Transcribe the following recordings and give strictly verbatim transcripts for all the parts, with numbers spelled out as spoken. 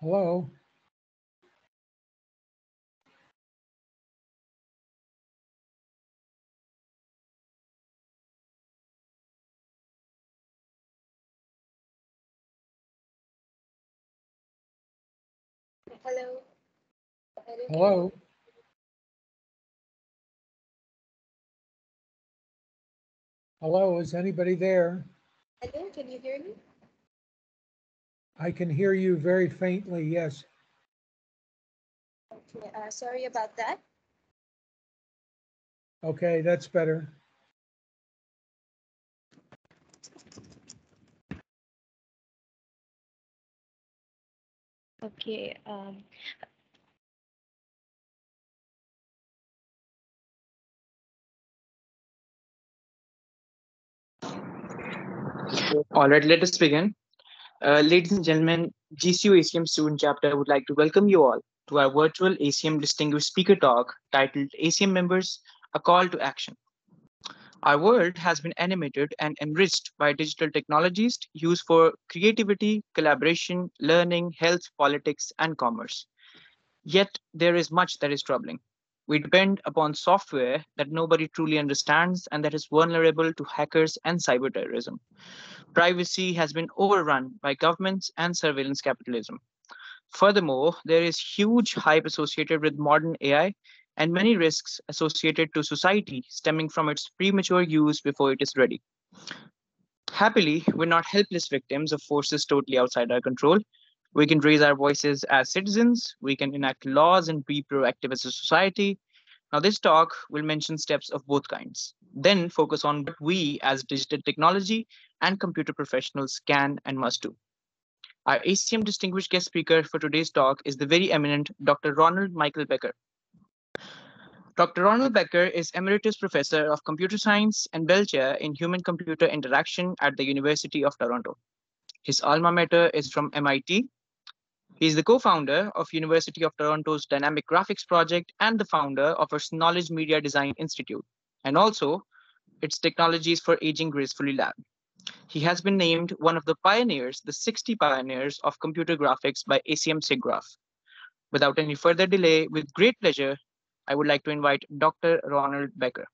Hello? Hello. Hello? Hello, is anybody there? Hello, can you hear me? I can hear you very faintly, yes. Okay, uh, sorry about that. Okay, that's better. Okay. Um, All right, let us begin. Uh, ladies and gentlemen, G C U-A C M student chapter would like to welcome you all to our virtual A C M distinguished speaker talk titled A C M Members, A Call to Action. Our world has been animated and enriched by digital technologies used for creativity, collaboration, learning, health, politics, and commerce. Yet there is much that is troubling. We depend upon software that nobody truly understands and that is vulnerable to hackers and cyberterrorism. Privacy has been overrun by governments and surveillance capitalism. Furthermore, there is huge hype associated with modern A I and many risks associated to society stemming from its premature use before it is ready. Happily, we're not helpless victims of forces totally outside our control. We can raise our voices as citizens, we can enact laws and be proactive as a society. Now, this talk will mention steps of both kinds, then focus on what we as digital technology and computer professionals can and must do. Our A C M distinguished guest speaker for today's talk is the very eminent Doctor Ronald Michael Baecker. Doctor Ronald Baecker is Emeritus Professor of Computer Science and Bell Chair in Human Computer Interaction at the University of Toronto. His alma mater is from M I T. He is the co-founder of University of Toronto's Dynamic Graphics Project and the founder of its Knowledge Media Design Institute, and also its Technologies for Aging Gracefully Lab. He has been named one of the pioneers, the sixty pioneers of computer graphics by A C M SIGGRAPH. Without any further delay, with great pleasure, I would like to invite Doctor Ronald Baecker.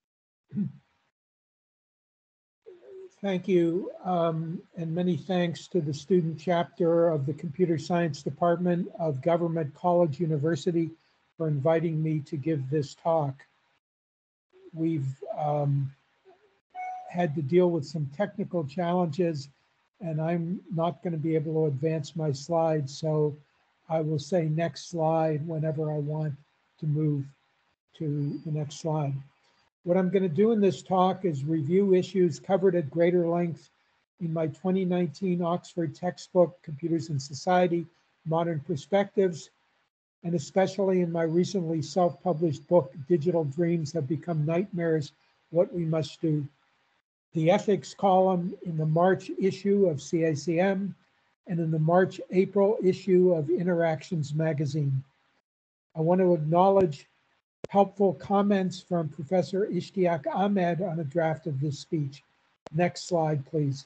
Thank you, um, and many thanks to the student chapter of the Computer Science Department of Government College University for inviting me to give this talk. We've um, had to deal with some technical challenges, and I'm not going to be able to advance my slides, so I will say next slide whenever I want to move to the next slide. What I'm going to do in this talk is review issues covered at greater length in my twenty nineteen Oxford textbook, Computers and Society, Modern Perspectives, and especially in my recently self-published book, Digital Dreams Have Become Nightmares, What We Must Do. The ethics column in the March issue of C A C M and in the March-April issue of Interactions magazine. I want to acknowledge helpful comments from Professor Ishtiaq Ahmed on a draft of this speech. Next slide, please.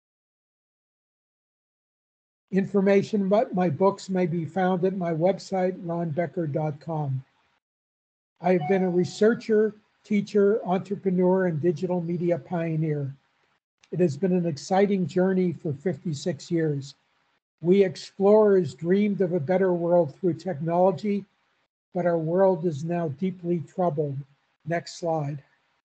Information about my books may be found at my website, ron becker dot com. I have been a researcher, teacher, entrepreneur, and digital media pioneer. It has been an exciting journey for fifty-six years. We explorers dreamed of a better world through technology, but our world is now deeply troubled. Next slide.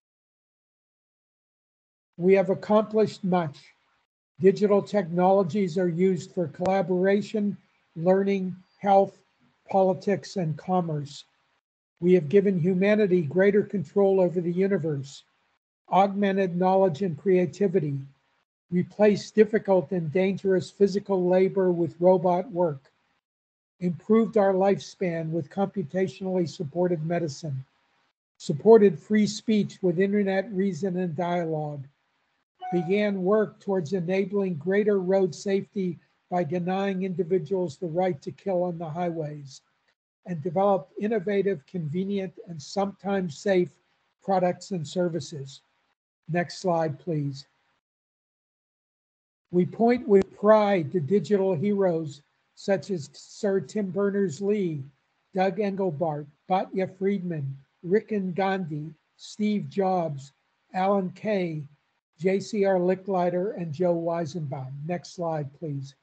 We have accomplished much. Digital technologies are used for collaboration, learning, health, politics, and commerce. We have given humanity greater control over the universe, augmented knowledge and creativity, replaced difficult and dangerous physical labor with robot work, improved our lifespan with computationally supported medicine, supported free speech with internet reason and dialogue, began work towards enabling greater road safety by denying individuals the right to kill on the highways, and developed innovative, convenient, and sometimes safe products and services. Next slide, please. We point with pride to digital heroes such as Sir Tim Berners-Lee, Doug Engelbart, Batya Friedman, Rick and Gandhi, Steve Jobs, Alan Kay, J C R Licklider, and Joe Weizenbaum. Next slide, please.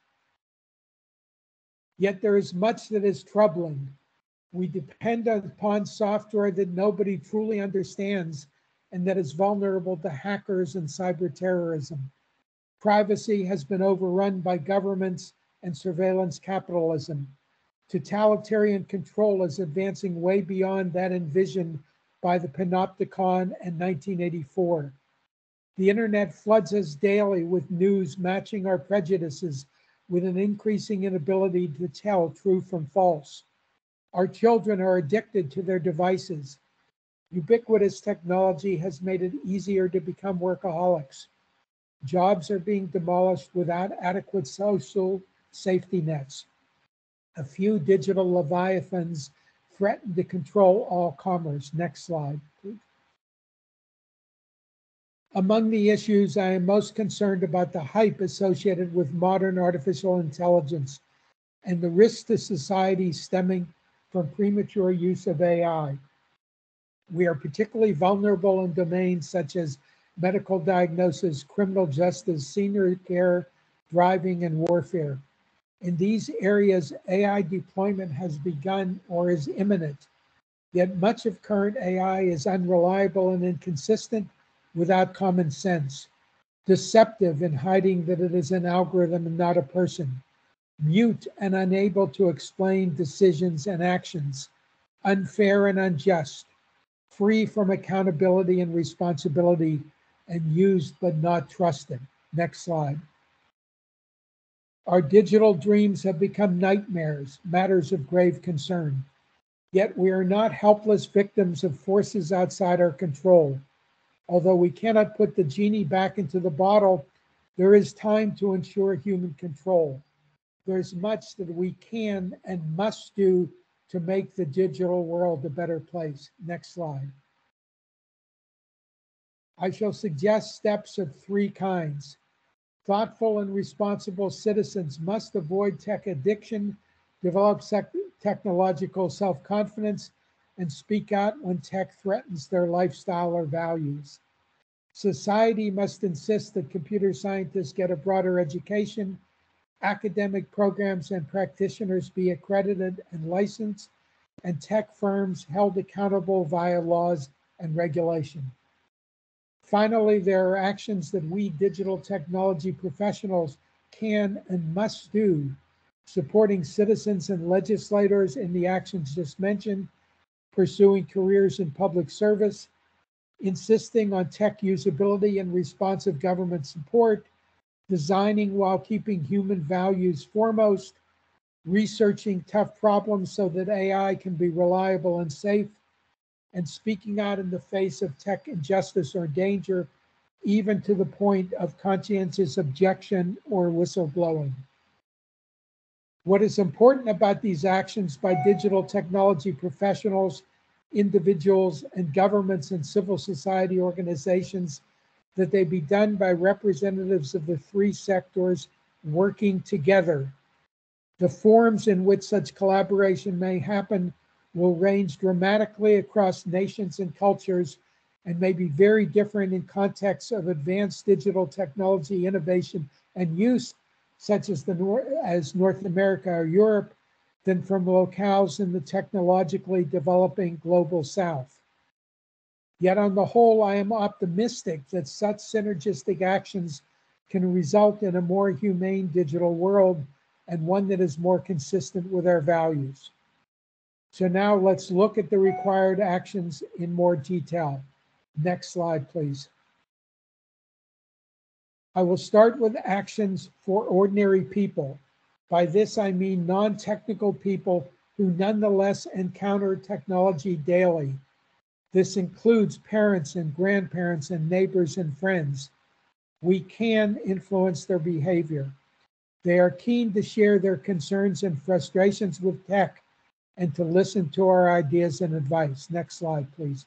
Yet there is much that is troubling. We depend upon software that nobody truly understands and that is vulnerable to hackers and cyberterrorism. Privacy has been overrun by governments and surveillance capitalism. Totalitarian control is advancing way beyond that envisioned by the Panopticon and nineteen eighty-four. The internet floods us daily with news matching our prejudices with an increasing inability to tell true from false. Our children are addicted to their devices. Ubiquitous technology has made it easier to become workaholics. Jobs are being demolished without adequate social safety nets. A few digital leviathans threaten to control all commerce. Next slide, please. Among the issues, I am most concerned about the hype associated with modern artificial intelligence and the risks to society stemming from premature use of A I. We are particularly vulnerable in domains such as medical diagnosis, criminal justice, senior care, driving, and warfare. In these areas, A I deployment has begun or is imminent, yet much of current A I is unreliable and inconsistent without common sense, deceptive in hiding that it is an algorithm and not a person, mute and unable to explain decisions and actions, unfair and unjust, free from accountability and responsibility, and used but not trusted. Next slide. Our digital dreams have become nightmares, matters of grave concern. Yet we are not helpless victims of forces outside our control. Although we cannot put the genie back into the bottle, there is time to ensure human control. There's much that we can and must do to make the digital world a better place. Next slide. I shall suggest steps of three kinds. Thoughtful and responsible citizens must avoid tech addiction, develop technological self-confidence, and speak out when tech threatens their lifestyle or values. Society must insist that computer scientists get a broader education, academic programs and practitioners be accredited and licensed, and tech firms held accountable via laws and regulation. Finally, there are actions that we digital technology professionals can and must do, supporting citizens and legislators in the actions just mentioned, pursuing careers in public service, insisting on tech usability and responsive government support, designing while keeping human values foremost, researching tough problems so that A I can be reliable and safe, and speaking out in the face of tech injustice or danger, even to the point of conscientious objection or whistleblowing. What is important about these actions by digital technology professionals, individuals, and governments and civil society organizations that they be done by representatives of the three sectors working together. The forms in which such collaboration may happen will range dramatically across nations and cultures and may be very different in contexts of advanced digital technology innovation and use, such as, the Nor- as North America or Europe, than from locales in the technologically developing global South. Yet on the whole, I am optimistic that such synergistic actions can result in a more humane digital world and one that is more consistent with our values. So now let's look at the required actions in more detail. Next slide, please. I will start with actions for ordinary people. By this, I mean non-technical people who nonetheless encounter technology daily. This includes parents and grandparents and neighbors and friends. We can influence their behavior. They are keen to share their concerns and frustrations with tech and to listen to our ideas and advice. Next slide, please.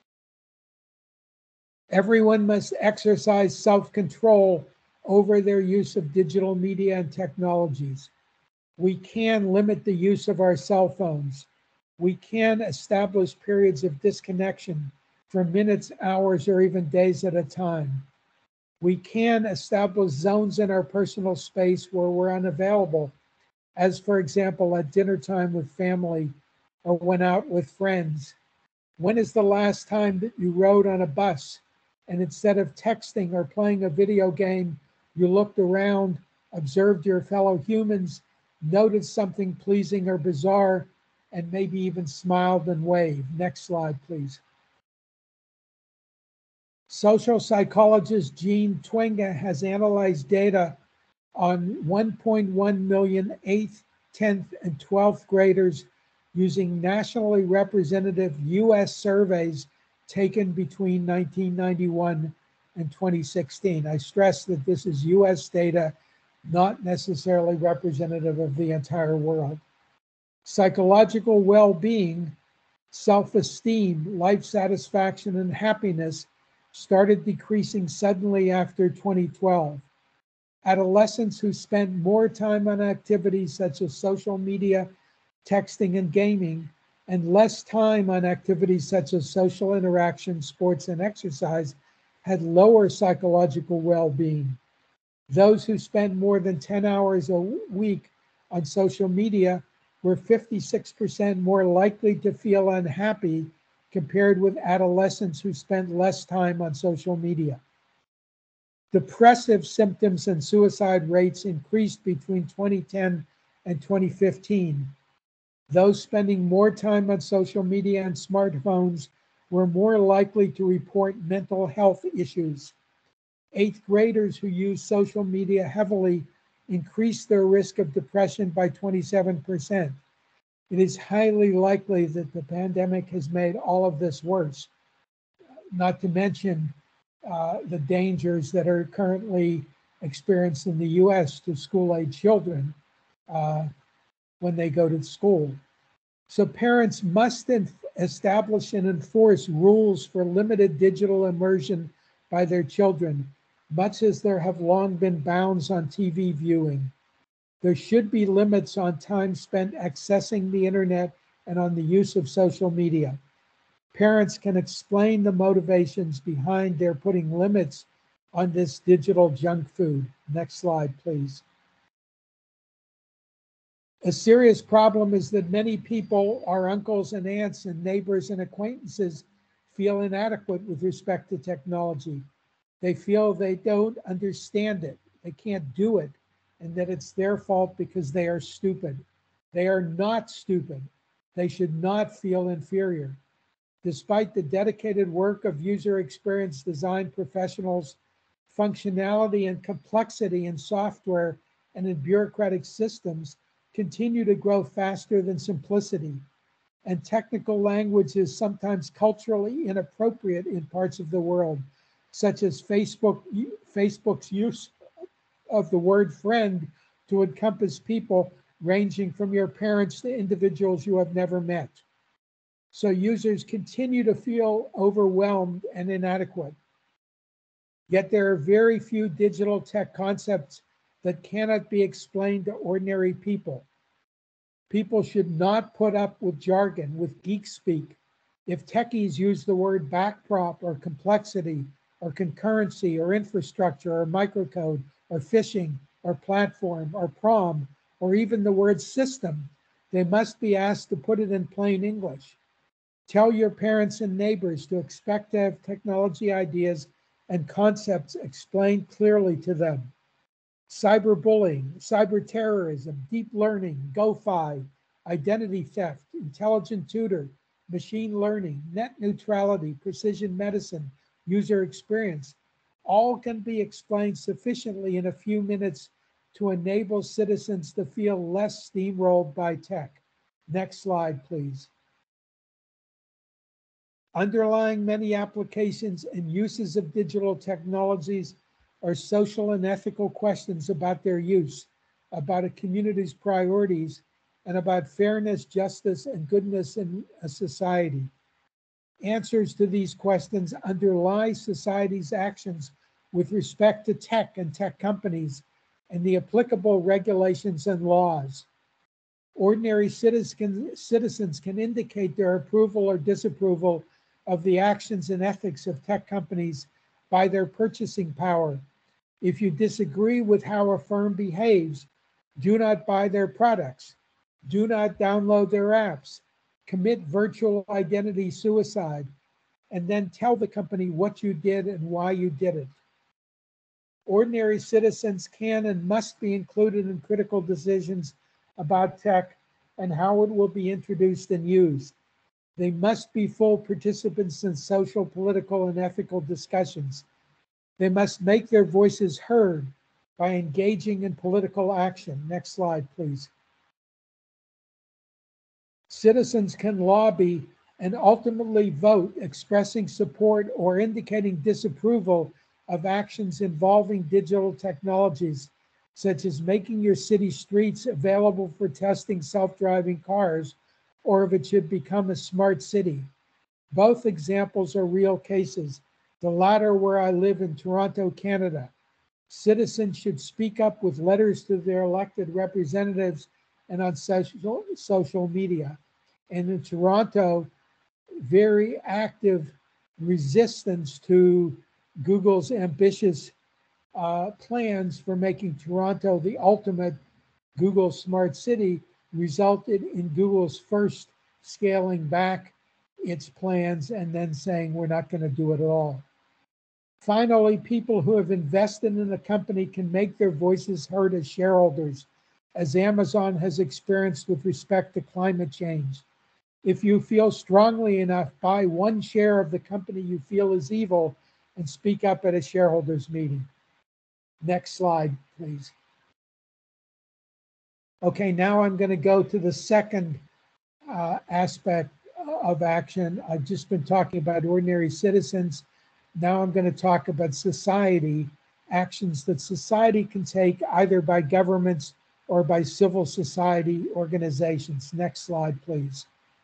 Everyone must exercise self-control over their use of digital media and technologies. We can limit the use of our cell phones. We can establish periods of disconnection for minutes, hours, or even days at a time. We can establish zones in our personal space where we're unavailable, as for example, at dinner time with family or when out with friends. When is the last time that you rode on a bus and instead of texting or playing a video game, you looked around, observed your fellow humans, noted something pleasing or bizarre, and maybe even smiled and waved? Next slide, please. Social psychologist Jean Twenge has analyzed data on one point one million eighth, tenth, and twelfth graders using nationally representative U S surveys taken between nineteen ninety-one and twenty sixteen. I stress that this is U S data, not necessarily representative of the entire world. Psychological well-being, self-esteem, life satisfaction, and happiness started decreasing suddenly after twenty twelve. Adolescents who spent more time on activities such as social media, texting, and gaming, and less time on activities such as social interaction, sports, and exercise had lower psychological well-being. Those who spent more than ten hours a week on social media were fifty-six percent more likely to feel unhappy compared with adolescents who spent less time on social media. Depressive symptoms and suicide rates increased between twenty ten and twenty fifteen. Those spending more time on social media and smartphones were more likely to report mental health issues. Eighth graders who use social media heavily increased their risk of depression by twenty-seven percent. It is highly likely that the pandemic has made all of this worse, not to mention uh, the dangers that are currently experienced in the U S to school-age children uh, when they go to school. So parents must establish and enforce rules for limited digital immersion by their children, much as there have long been bounds on T V viewing. There should be limits on time spent accessing the internet and on the use of social media. Parents can explain the motivations behind their putting limits on this digital junk food. Next slide, please. A serious problem is that many people, our uncles and aunts and neighbors and acquaintances, feel inadequate with respect to technology. They feel they don't understand it, they can't do it, and that it's their fault because they are stupid. They are not stupid. They should not feel inferior. Despite the dedicated work of user experience design professionals, functionality and complexity in software and in bureaucratic systems continue to grow faster than simplicity. And technical language is sometimes culturally inappropriate in parts of the world, such as Facebook, Facebook's use of the word friend to encompass people ranging from your parents to individuals you have never met. So users continue to feel overwhelmed and inadequate. Yet there are very few digital tech concepts that cannot be explained to ordinary people. People should not put up with jargon, with geek speak. If techies use the word backprop or complexity or concurrency or infrastructure or microcode or phishing or platform or prom or even the word system, they must be asked to put it in plain English. Tell your parents and neighbors to expect to have technology ideas and concepts explained clearly to them. Cyberbullying, cyberterrorism, deep learning, GoFi, identity theft, intelligent tutor, machine learning, net neutrality, precision medicine, user experience, all can be explained sufficiently in a few minutes to enable citizens to feel less steamrolled by tech. Next slide, please. Underlying many applications and uses of digital technologies are social and ethical questions about their use, about a community's priorities, and about fairness, justice, and goodness in a society. Answers to these questions underlie society's actions with respect to tech and tech companies and the applicable regulations and laws. Ordinary citizens, citizens can indicate their approval or disapproval of the actions and ethics of tech companies by their purchasing power. If you disagree with how a firm behaves, do not buy their products. Do not download their apps. Commit virtual identity suicide, and then tell the company what you did and why you did it. Ordinary citizens can and must be included in critical decisions about tech and how it will be introduced and used. They must be full participants in social, political, and ethical discussions. They must make their voices heard by engaging in political action. Next slide, please. Citizens can lobby and ultimately vote, expressing support or indicating disapproval of actions involving digital technologies, such as making your city streets available for testing self-driving cars, or if it should become a smart city. Both examples are real cases, the latter where I live in Toronto, Canada. Citizens should speak up with letters to their elected representatives and on social, social media. And in Toronto, very active resistance to Google's ambitious uh, plans for making Toronto the ultimate Google smart city resulted in Google's first scaling back its plans and then saying we're not going to do it at all. Finally, people who have invested in a company can make their voices heard as shareholders, as Amazon has experienced with respect to climate change. If you feel strongly enough, buy one share of the company you feel is evil and speak up at a shareholders meeting. Next slide, please. Okay, now I'm going to go to the second uh, aspect of action. I've just been talking about ordinary citizens. Now I'm going to talk about society, actions that society can take either by governments or by civil society organizations. Next slide, please.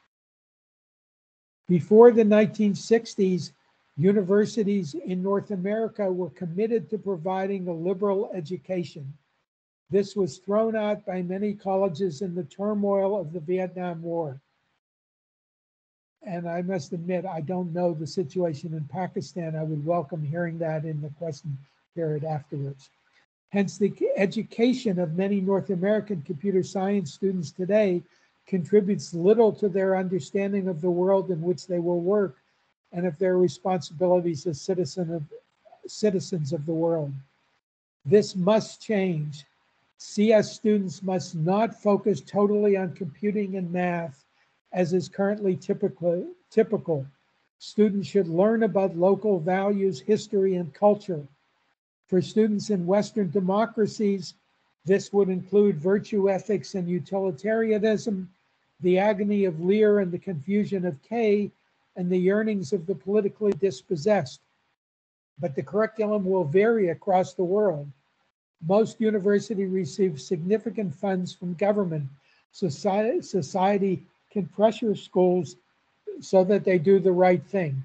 Before the nineteen sixties, universities in North America were committed to providing a liberal education. This was thrown out by many colleges in the turmoil of the Vietnam War. And I must admit, I don't know the situation in Pakistan. I would welcome hearing that in the question period afterwards. Hence, the education of many North American computer science students today contributes little to their understanding of the world in which they will work and of their responsibilities as citizen of, citizens of the world. This must change. C S students must not focus totally on computing and math, as is currently typical. typical. Students should learn about local values, history, and culture. For students in Western democracies, this would include virtue ethics and utilitarianism, the agony of Lear and the confusion of Kay, and the yearnings of the politically dispossessed. But the curriculum will vary across the world. Most universities receive significant funds from government. Society, society can pressure schools so that they do the right thing.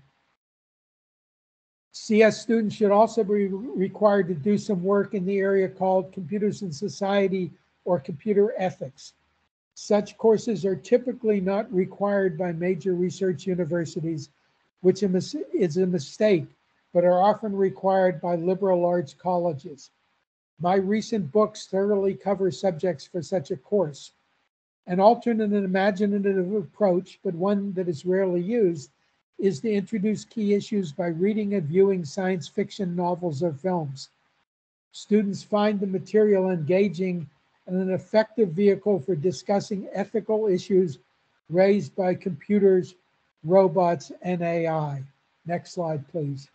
C S students should also be required to do some work in the area called Computers in Society or Computer Ethics. Such courses are typically not required by major research universities, which is a mistake, but are often required by liberal arts colleges. My recent books thoroughly cover subjects for such a course. An alternate and imaginative approach, but one that is rarely used, is to introduce key issues by reading and viewing science fiction novels or films. Students find the material engaging and an effective vehicle for discussing ethical issues raised by computers, robots, and A I. Next slide, please.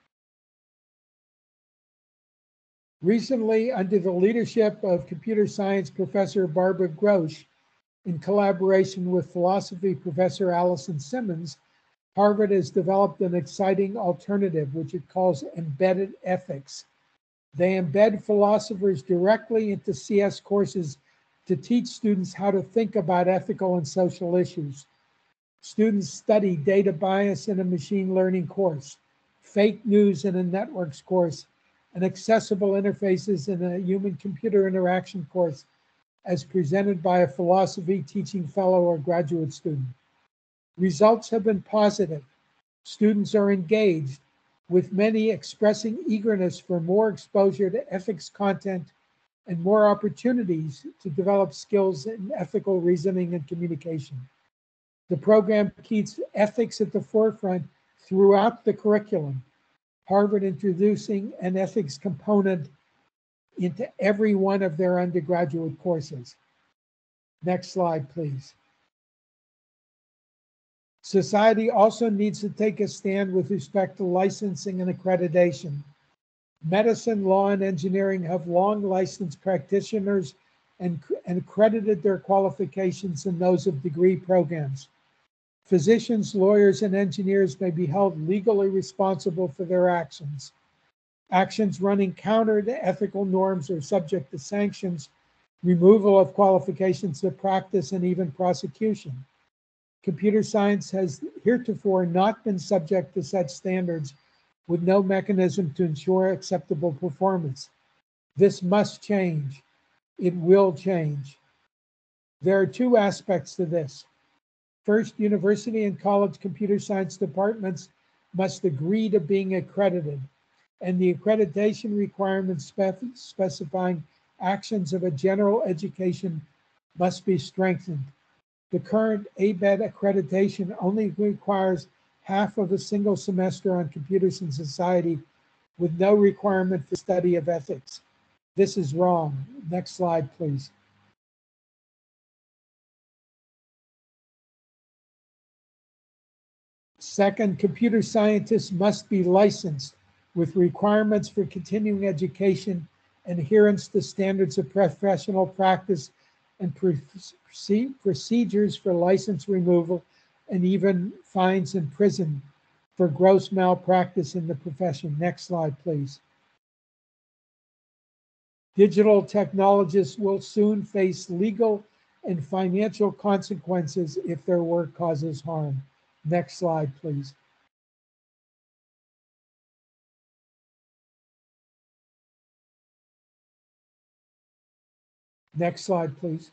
Recently, under the leadership of computer science professor Barbara Grosch, in collaboration with philosophy professor Allison Simmons, Harvard has developed an exciting alternative, which it calls embedded ethics. They embed philosophers directly into C S courses to teach students how to think about ethical and social issues. Students study data bias in a machine learning course, fake news in a networks course, and accessible interfaces in a human-computer interaction course, as presented by a philosophy teaching fellow or graduate student. Results have been positive. Students are engaged, with many expressing eagerness for more exposure to ethics content and more opportunities to develop skills in ethical reasoning and communication. The program keeps ethics at the forefront throughout the curriculum, Harvard introducing an ethics component into every one of their undergraduate courses. Next slide, please. Society also needs to take a stand with respect to licensing and accreditation. Medicine, law, and engineering have long licensed practitioners and, and accredited their qualifications in those of degree programs. Physicians, lawyers, and engineers may be held legally responsible for their actions. Actions running counter to ethical norms are subject to sanctions, removal of qualifications to practice, and even prosecution. Computer science has heretofore not been subject to such standards, with no mechanism to ensure acceptable performance. This must change. It will change. There are two aspects to this. First, university and college computer science departments must agree to being accredited, and the accreditation requirements spef specifying actions of a general education must be strengthened. The current A B E T accreditation only requires half of a single semester on computers and society, with no requirement for study of ethics. This is wrong. Next slide, please. Second, computer scientists must be licensed with requirements for continuing education, adherence to standards of professional practice, and procedures for license removal, and even fines in prison for gross malpractice in the profession. Next slide, please. Digital technologists will soon face legal and financial consequences if their work causes harm. Next slide, please. Next slide, please.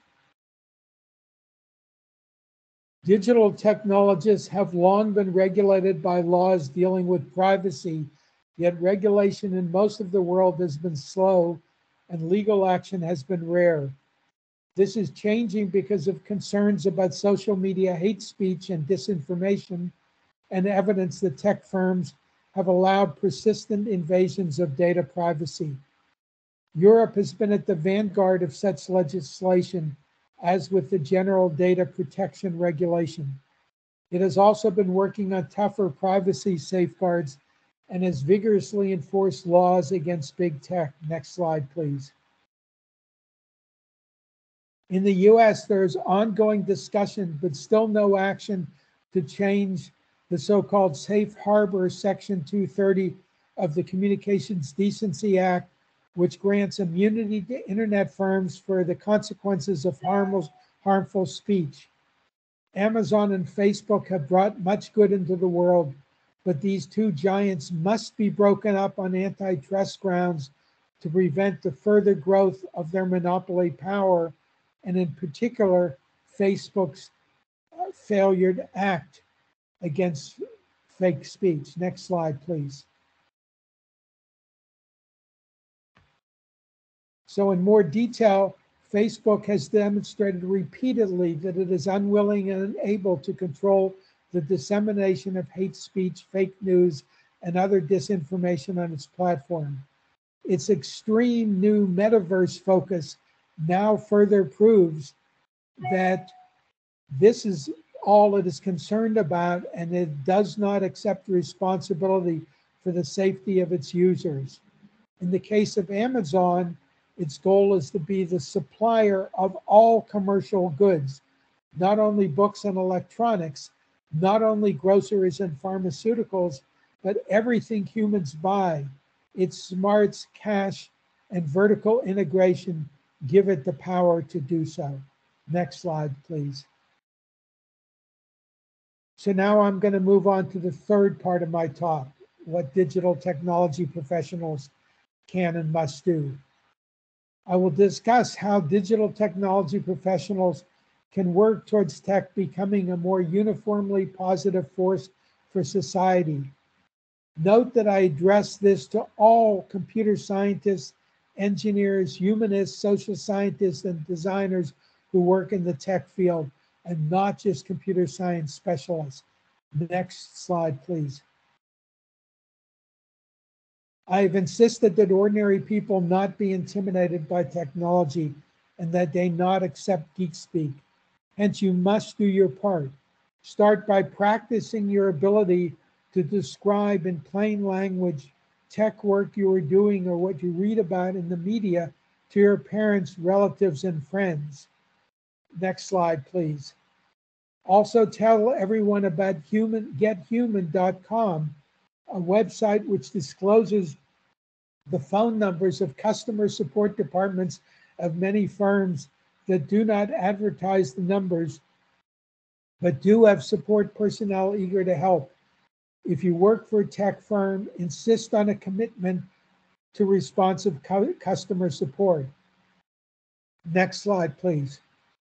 Digital technologists have long been regulated by laws dealing with privacy, yet regulation in most of the world has been slow and legal action has been rare. This is changing because of concerns about social media hate speech and disinformation, and evidence that tech firms have allowed persistent invasions of data privacy. Europe has been at the vanguard of such legislation, as with the General Data Protection Regulation. It has also been working on tougher privacy safeguards and has vigorously enforced laws against big tech. Next slide, please. In the U S, there is ongoing discussion, but still no action to change the so-called Safe Harbor Section two thirty of the Communications Decency Act, which grants immunity to internet firms for the consequences of harmful, harmful speech. Amazon and Facebook have brought much good into the world, but these two giants must be broken up on antitrust grounds to prevent the further growth of their monopoly power, and in particular, Facebook's failure to act against fake speech. Next slide, please. So in more detail, Facebook has demonstrated repeatedly that it is unwilling and unable to control the dissemination of hate speech, fake news, and other disinformation on its platform. Its extreme new metaverse focus now further proves that this is all it is concerned about, and it does not accept responsibility for the safety of its users. In the case of Amazon, its goal is to be the supplier of all commercial goods, not only books and electronics, not only groceries and pharmaceuticals, but everything humans buy. Its smarts, cash, and vertical integration give it the power to do so. Next slide, please. So now I'm going to move on to the third part of my talk, what digital technology professionals can and must do. I will discuss how digital technology professionals can work towards tech becoming a more uniformly positive force for society. Note that I address this to all computer scientists, engineers, humanists, social scientists, and designers who work in the tech field, and not just computer science specialists. Next slide, please. I've insisted that ordinary people not be intimidated by technology and that they not accept geek speak. Hence, you must do your part. Start by practicing your ability to describe in plain language tech work you are doing or what you read about in the media to your parents, relatives, and friends. Next slide, please. Also tell everyone about human, get human dot com, a website which discloses the phone numbers of customer support departments of many firms that do not advertise the numbers, but do have support personnel eager to help. If you work for a tech firm, insist on a commitment to responsive cu- customer support. Next slide, please.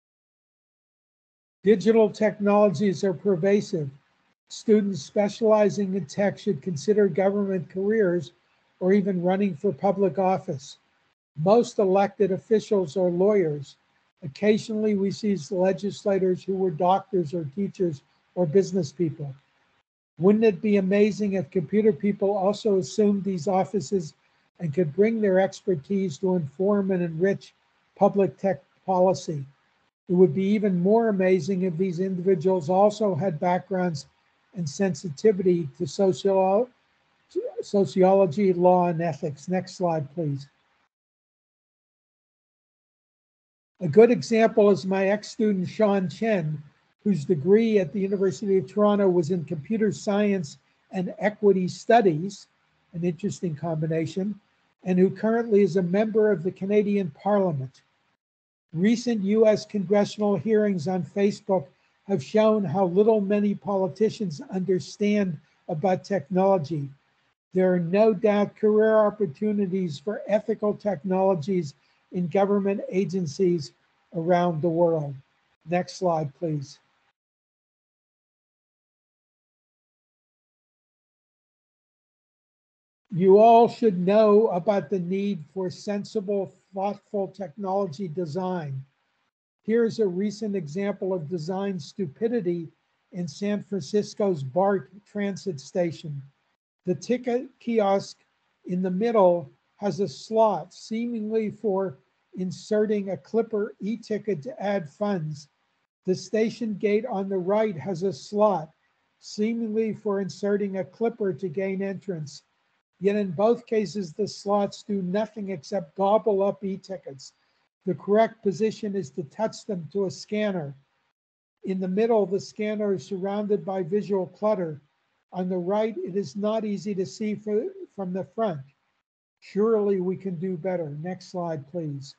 Digital technologies are pervasive. Students specializing in tech should consider government careers or even running for public office. Most elected officials are lawyers. Occasionally, we see legislators who were doctors or teachers or business people. Wouldn't it be amazing if computer people also assumed these offices and could bring their expertise to inform and enrich public tech policy? It would be even more amazing if these individuals also had backgrounds and sensitivity to sociolo- sociology, law, and ethics. Next slide, please. A good example is my ex-student Sean Chen, whose degree at the University of Toronto was in computer science and equity studies, an interesting combination, and who currently is a member of the Canadian Parliament. Recent U S congressional hearings on Facebook have shown how little many politicians understand about technology. There are no doubt career opportunities for ethical technologies in government agencies around the world. Next slide, please. You all should know about the need for sensible, thoughtful technology design. Here's a recent example of design stupidity in San Francisco's BART transit station. The ticket kiosk in the middle has a slot seemingly for inserting a Clipper e-ticket to add funds. The station gate on the right has a slot seemingly for inserting a Clipper to gain entrance. Yet in both cases, the slots do nothing except gobble up e-tickets. The correct position is to touch them to a scanner. In the middle, the scanner is surrounded by visual clutter. On the right, it is not easy to see for, from the front. Surely we can do better. Next slide, please.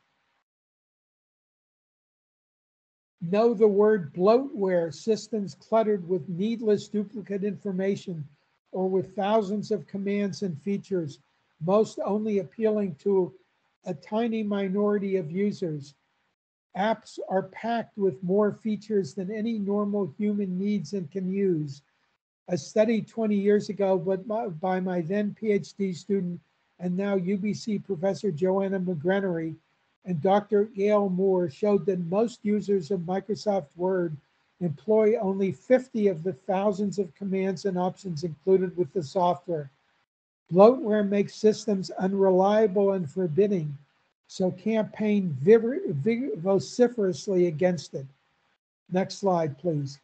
Know the word bloatware, systems cluttered with needless duplicate information or with thousands of commands and features, most only appealing to a tiny minority of users. Apps are packed with more features than any normal human needs and can use. A study twenty years ago by my then PhD student and now U B C professor Joanna McGrenery and Doctor Gail Moore showed that most users of Microsoft Word employ only fifty of the thousands of commands and options included with the software. Bloatware makes systems unreliable and forbidding, so campaign vociferously against it. Next slide, please.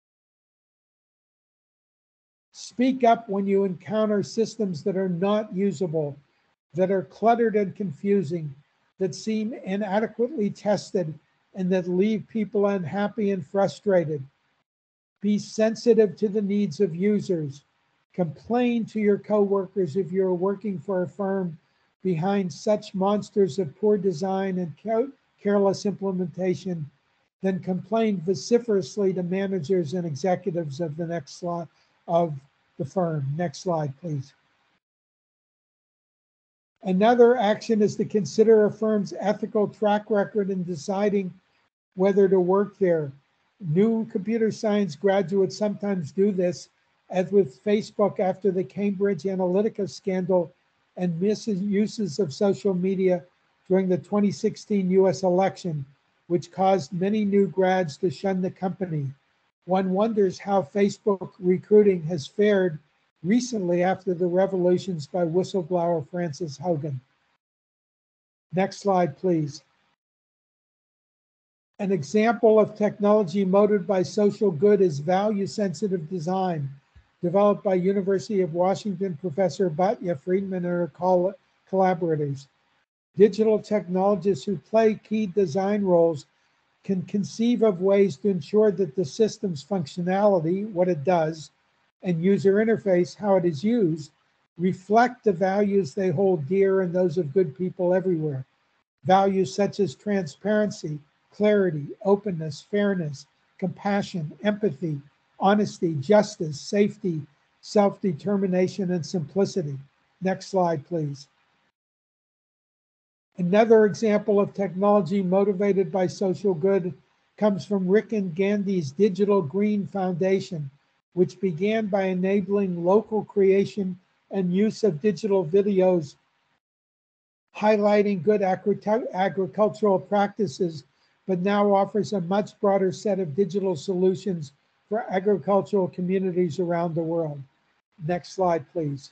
Speak up when you encounter systems that are not usable, that are cluttered and confusing, that seem inadequately tested, and that leave people unhappy and frustrated. Be sensitive to the needs of users. Complain to your coworkers if you're working for a firm behind such monsters of poor design and careless implementation. Then complain vociferously to managers and executives of the next slide of the firm. Next slide, please. Another action is to consider a firm's ethical track record in deciding whether to work there. New computer science graduates sometimes do this, as with Facebook after the Cambridge Analytica scandal and misuses of social media during the twenty sixteen U S election, which caused many new grads to shun the company. One wonders how Facebook recruiting has fared recently after the revelations by whistleblower Frances Haugen. Next slide, please. An example of technology motivated by social good is value-sensitive design, developed by University of Washington professor Batya Friedman and her coll collaborators. Digital technologists who play key design roles can conceive of ways to ensure that the system's functionality, what it does, and user interface, how it is used, reflect the values they hold dear and those of good people everywhere. Values such as transparency, clarity, openness, fairness, compassion, empathy, honesty, justice, safety, self-determination, and simplicity. Next slide, please. Another example of technology motivated by social good comes from Rick and Gandhi's Digital Green Foundation, which began by enabling local creation and use of digital videos highlighting good agri agricultural practices, but now offers a much broader set of digital solutions for agricultural communities around the world. Next slide, please.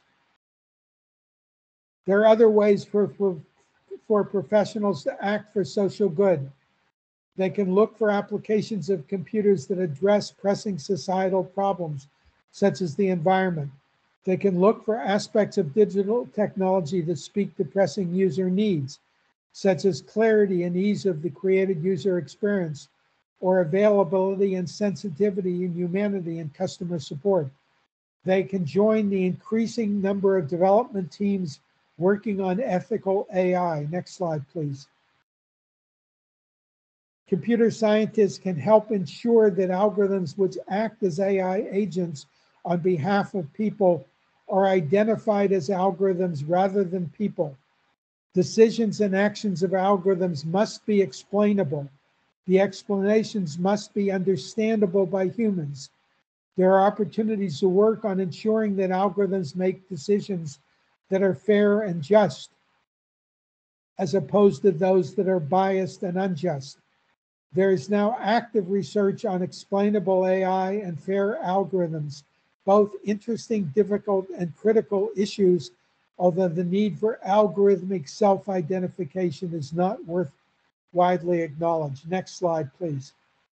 There are other ways for, for, for professionals to act for social good. They can look for applications of computers that address pressing societal problems, such as the environment. They can look for aspects of digital technology that speak to pressing user needs, such as clarity and ease of the created user experience, or availability and sensitivity in humanity and customer support. They can join the increasing number of development teams working on ethical A I. Next slide, please. Computer scientists can help ensure that algorithms which act as A I agents on behalf of people are identified as algorithms rather than people. Decisions and actions of algorithms must be explainable. The explanations must be understandable by humans. There are opportunities to work on ensuring that algorithms make decisions that are fair and just, as opposed to those that are biased and unjust. There is now active research on explainable A I and fair algorithms, both interesting, difficult, and critical issues, although the need for algorithmic self-identification is not worth widely acknowledged. Next slide, please.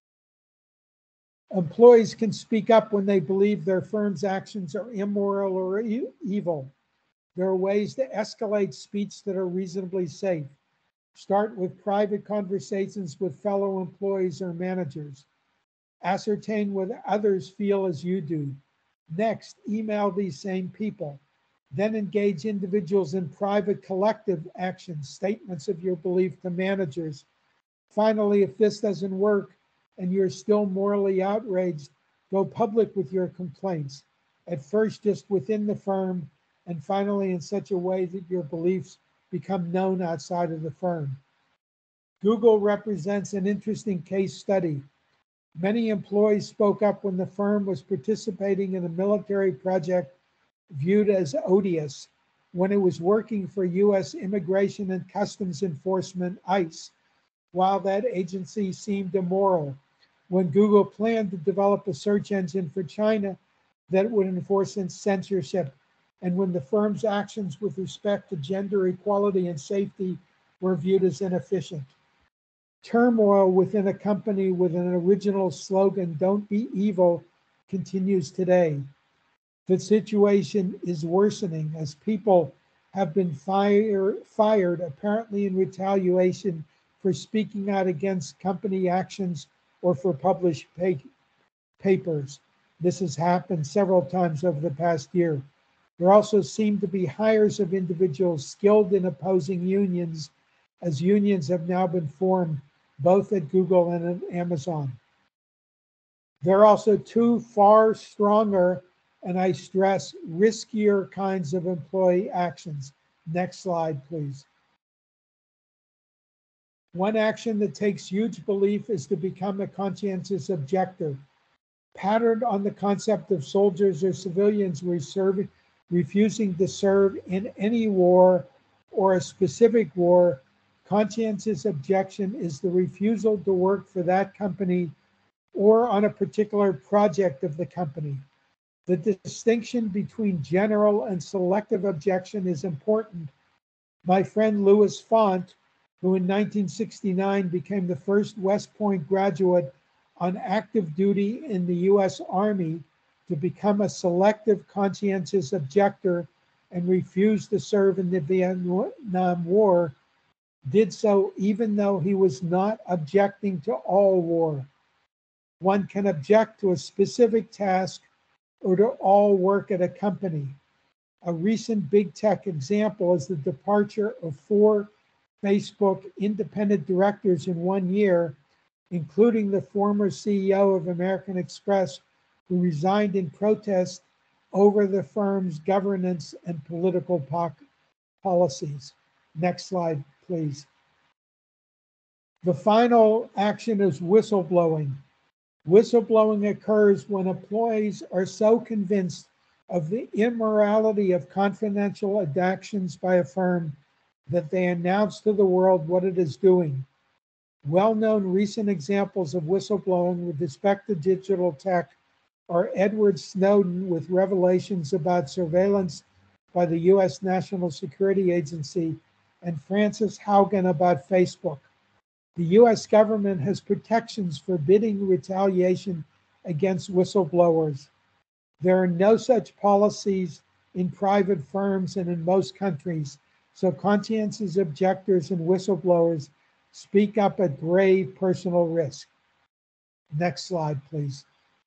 Employees can speak up when they believe their firm's actions are immoral or e- evil. There are ways to escalate speech that are reasonably safe. Start with private conversations with fellow employees or managers. Ascertain what others feel as you do. Next, email these same people. Then engage individuals in private collective actions, statements of your belief to managers. Finally, if this doesn't work and you're still morally outraged, go public with your complaints. At first, just within the firm, and finally in such a way that your beliefs become known outside of the firm. Google represents an interesting case study. Many employees spoke up when the firm was participating in a military project viewed as odious, when it was working for U S Immigration and Customs Enforcement, ICE, while that agency seemed immoral, when Google planned to develop a search engine for China that would enforce censorship, and when the firm's actions with respect to gender equality and safety were viewed as inefficient. Turmoil within a company with an original slogan, "Don't be evil," continues today. The situation is worsening as people have been fire, fired, apparently in retaliation for speaking out against company actions or for published pa papers. This has happened several times over the past year. There also seem to be hires of individuals skilled in opposing unions, as unions have now been formed both at Google and at Amazon. There are also two far stronger, and I stress riskier kinds of employee actions. Next slide, please. One action that takes huge belief is to become a conscientious objector, patterned on the concept of soldiers or civilians reserve, refusing to serve in any war or a specific war. Conscientious objection is the refusal to work for that company or on a particular project of the company. The distinction between general and selective objection is important. My friend Louis Font, who in nineteen sixty-nine became the first West Point graduate on active duty in the U S Army to become a selective conscientious objector and refused to serve in the Vietnam War, did so even though he was not objecting to all war. One can object to a specific task or to all work at a company. A recent big tech example is the departure of four Facebook independent directors in one year, including the former C E O of American Express, who resigned in protest over the firm's governance and political po- policies. Next slide, please. The final action is whistleblowing. Whistleblowing occurs when employees are so convinced of the immorality of confidential actions by a firm that they announce to the world what it is doing. Well-known recent examples of whistleblowing with respect to digital tech are Edward Snowden with revelations about surveillance by the U S National Security Agency and Frances Haugen about Facebook. The U S government has protections forbidding retaliation against whistleblowers. There are no such policies in private firms and in most countries, so conscientious objectors and whistleblowers speak up at grave personal risk. Next slide, please.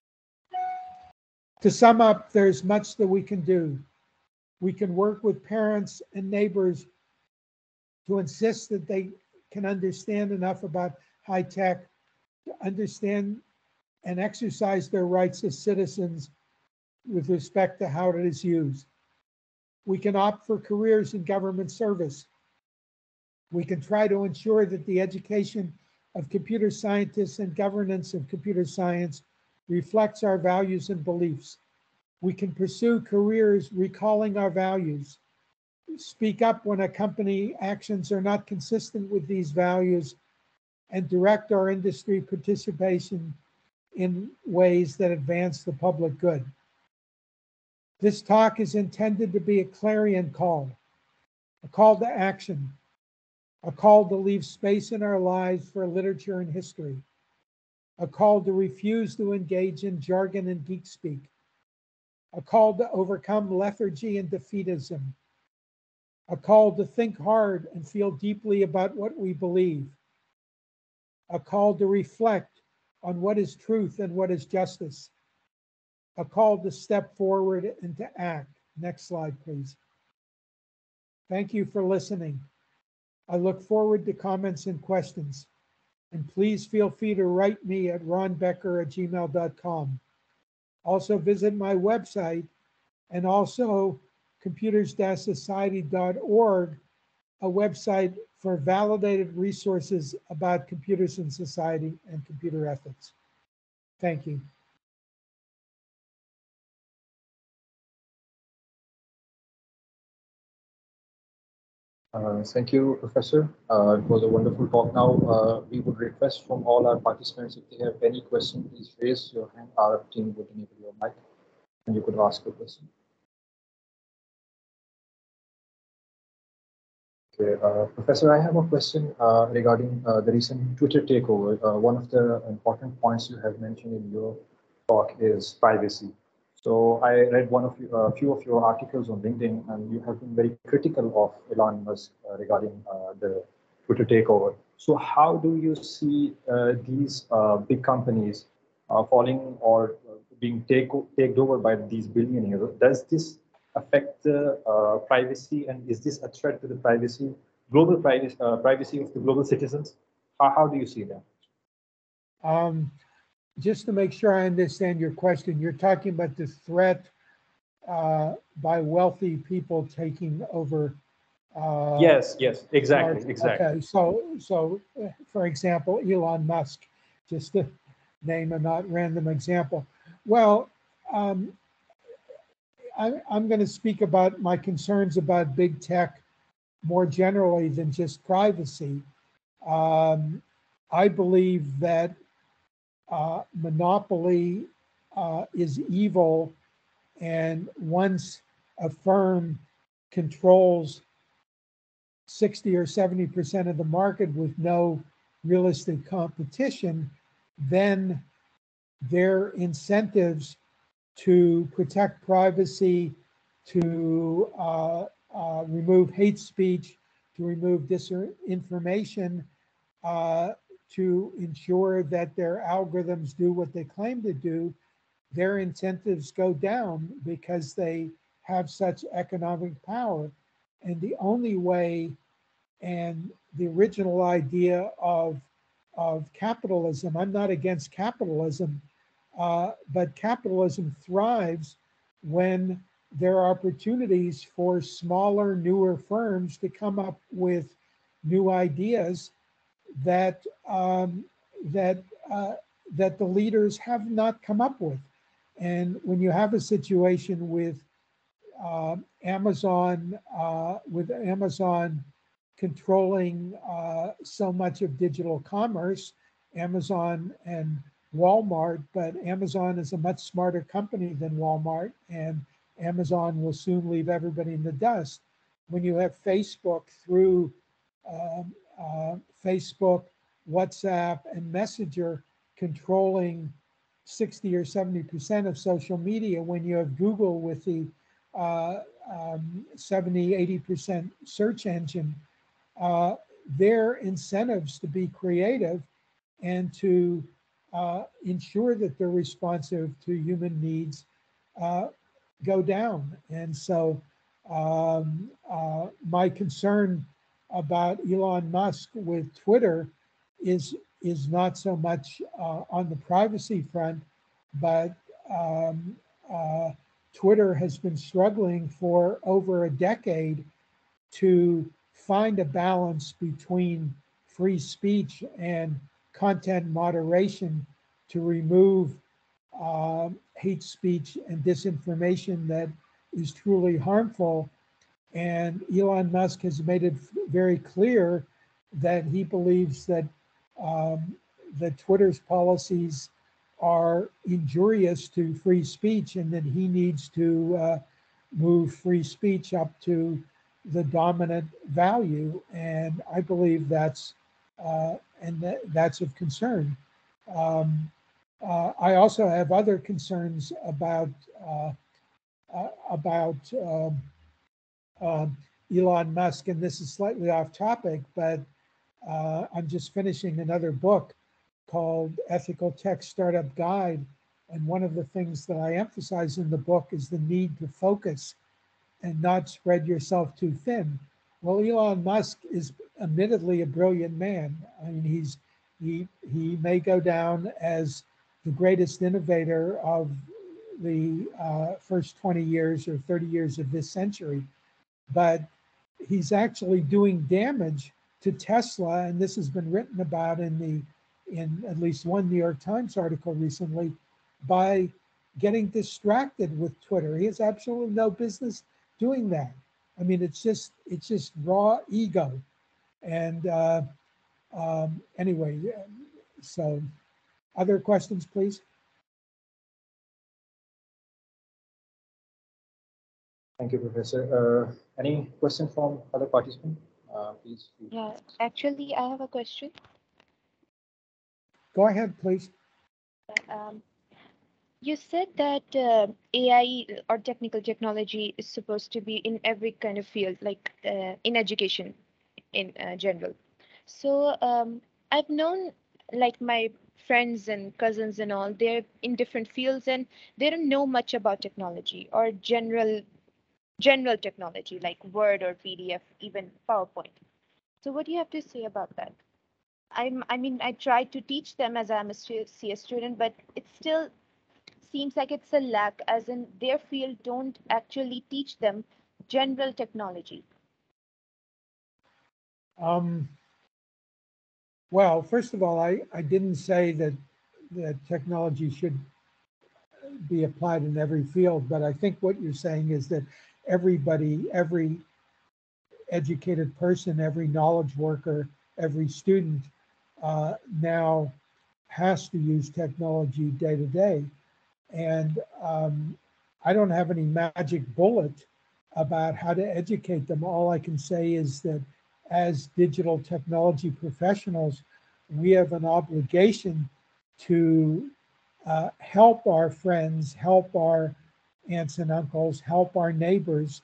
To sum up, there's much that we can do. We can work with parents and neighbors to insist that they can understand enough about high tech to understand and exercise their rights as citizens with respect to how it is used. We can opt for careers in government service. We can try to ensure that the education of computer scientists and governance of computer science reflects our values and beliefs. We can pursue careers recalling our values, speak up when a company actions are not consistent with these values, and direct our industry participation in ways that advance the public good. This talk is intended to be a clarion call, a call to action, a call to leave space in our lives for literature and history, a call to refuse to engage in jargon and geek speak, a call to overcome lethargy and defeatism, a call to think hard and feel deeply about what we believe, a call to reflect on what is truth and what is justice, a call to step forward and to act. Next slide, please. Thank you for listening. I look forward to comments and questions. And please feel free to write me at ron baecker at gmail dot com. Also visit my website and also computers dash society dot org, a website for validated resources about computers in society and computer ethics. Thank you. Uh, thank you, Professor. Uh, it was a wonderful talk. Now, uh, we would request from all our participants, if they have any question, please raise your hand. Our team would enable your mic, and you could ask a question. Okay, uh, Professor, I have a question uh, regarding uh, the recent Twitter takeover. Uh, one of the important points you have mentioned in your talk is privacy. So I read one of a uh, few of your articles on LinkedIn, and you have been very critical of Elon Musk uh, regarding uh, the Twitter takeover. So how do you see uh, these uh, big companies uh, falling or being take, taken over by these billionaires? Does this affect the uh, privacy, and is this a threat to the privacy, global privacy, uh, privacy of the global citizens? How, how do you see that? Um, just to make sure I understand your question, you're talking about the threat uh, by wealthy people taking over Uh, Yes, yes, exactly, large- exactly. Okay, so, so uh, for example, Elon Musk, just to name a not random example. Well, um, I, I'm going to speak about my concerns about big tech more generally than just privacy. Um, I believe that uh, monopoly uh, is evil, and once a firm controls sixty or seventy percent of the market with no realistic competition, then their incentives to protect privacy, to uh, uh, remove hate speech, to remove disinformation, uh, to ensure that their algorithms do what they claim to do, their incentives go down because they have such economic power. And the only way, and the original idea of, of capitalism, I'm not against capitalism, uh, but capitalism thrives when there are opportunities for smaller, newer firms to come up with new ideas that um, that uh, that the leaders have not come up with. And when you have a situation with uh, Amazon, uh, with Amazon controlling uh, so much of digital commerce, Amazon and Walmart, but Amazon is a much smarter company than Walmart, and Amazon will soon leave everybody in the dust. When you have Facebook through um, uh, Facebook, WhatsApp, and Messenger controlling sixty or seventy percent of social media, when you have Google with the uh, um, seventy, eighty percent search engine, uh, their incentives to be creative and to uh, ensure that they're responsive to human needs uh, go down. And so um, uh, my concern about Elon Musk with Twitter is, is not so much uh, on the privacy front, but um, uh, Twitter has been struggling for over a decade to find a balance between free speech and content moderation to remove um, hate speech and disinformation that is truly harmful. And Elon Musk has made it very clear that he believes that um, that Twitter's policies are injurious to free speech, and that he needs to uh, move free speech up to the dominant value. And I believe that's uh, and that, that's of concern. Um, uh, I also have other concerns about uh, uh, about um, um, Elon Musk, and this is slightly off topic, but uh, I'm just finishing another book called Ethical Tech Startup Guide. And one of the things that I emphasize in the book is the need to focus and not spread yourself too thin. Well, Elon Musk is admittedly a brilliant man. I mean, he's he he may go down as the greatest innovator of the uh, first twenty years or thirty years of this century, but he's actually doing damage to Tesla, and this has been written about in the in at least one New York Times article recently, by getting distracted with Twitter. He has absolutely no business doing that. I mean, it's just it's just raw ego. And uh, um, anyway, so other questions, please. Thank you, Professor. Uh, any question from other participants? Uh, please. please. Yeah, actually, I have a question. Go ahead, please. Um, you said that uh, A I or technical technology is supposed to be in every kind of field, like uh, in education in uh, general. So um, I've known like my friends and cousins and all, they're in different fields and they don't know much about technology or general general technology like Word or P D F, even PowerPoint. So what do you have to say about that? I'm, I mean, I try to teach them as I'm a stu- C S student, but it still seems like it's a lack, as in their field don't actually teach them general technology. Um, well, first of all, I, I didn't say that that technology should be applied in every field, but I think what you're saying is that everybody, every educated person, every knowledge worker, every student uh, now has to use technology day to day. And um, I don't have any magic bullet about how to educate them. All I can say is that as digital technology professionals, we have an obligation to uh, help our friends, help our aunts and uncles, help our neighbors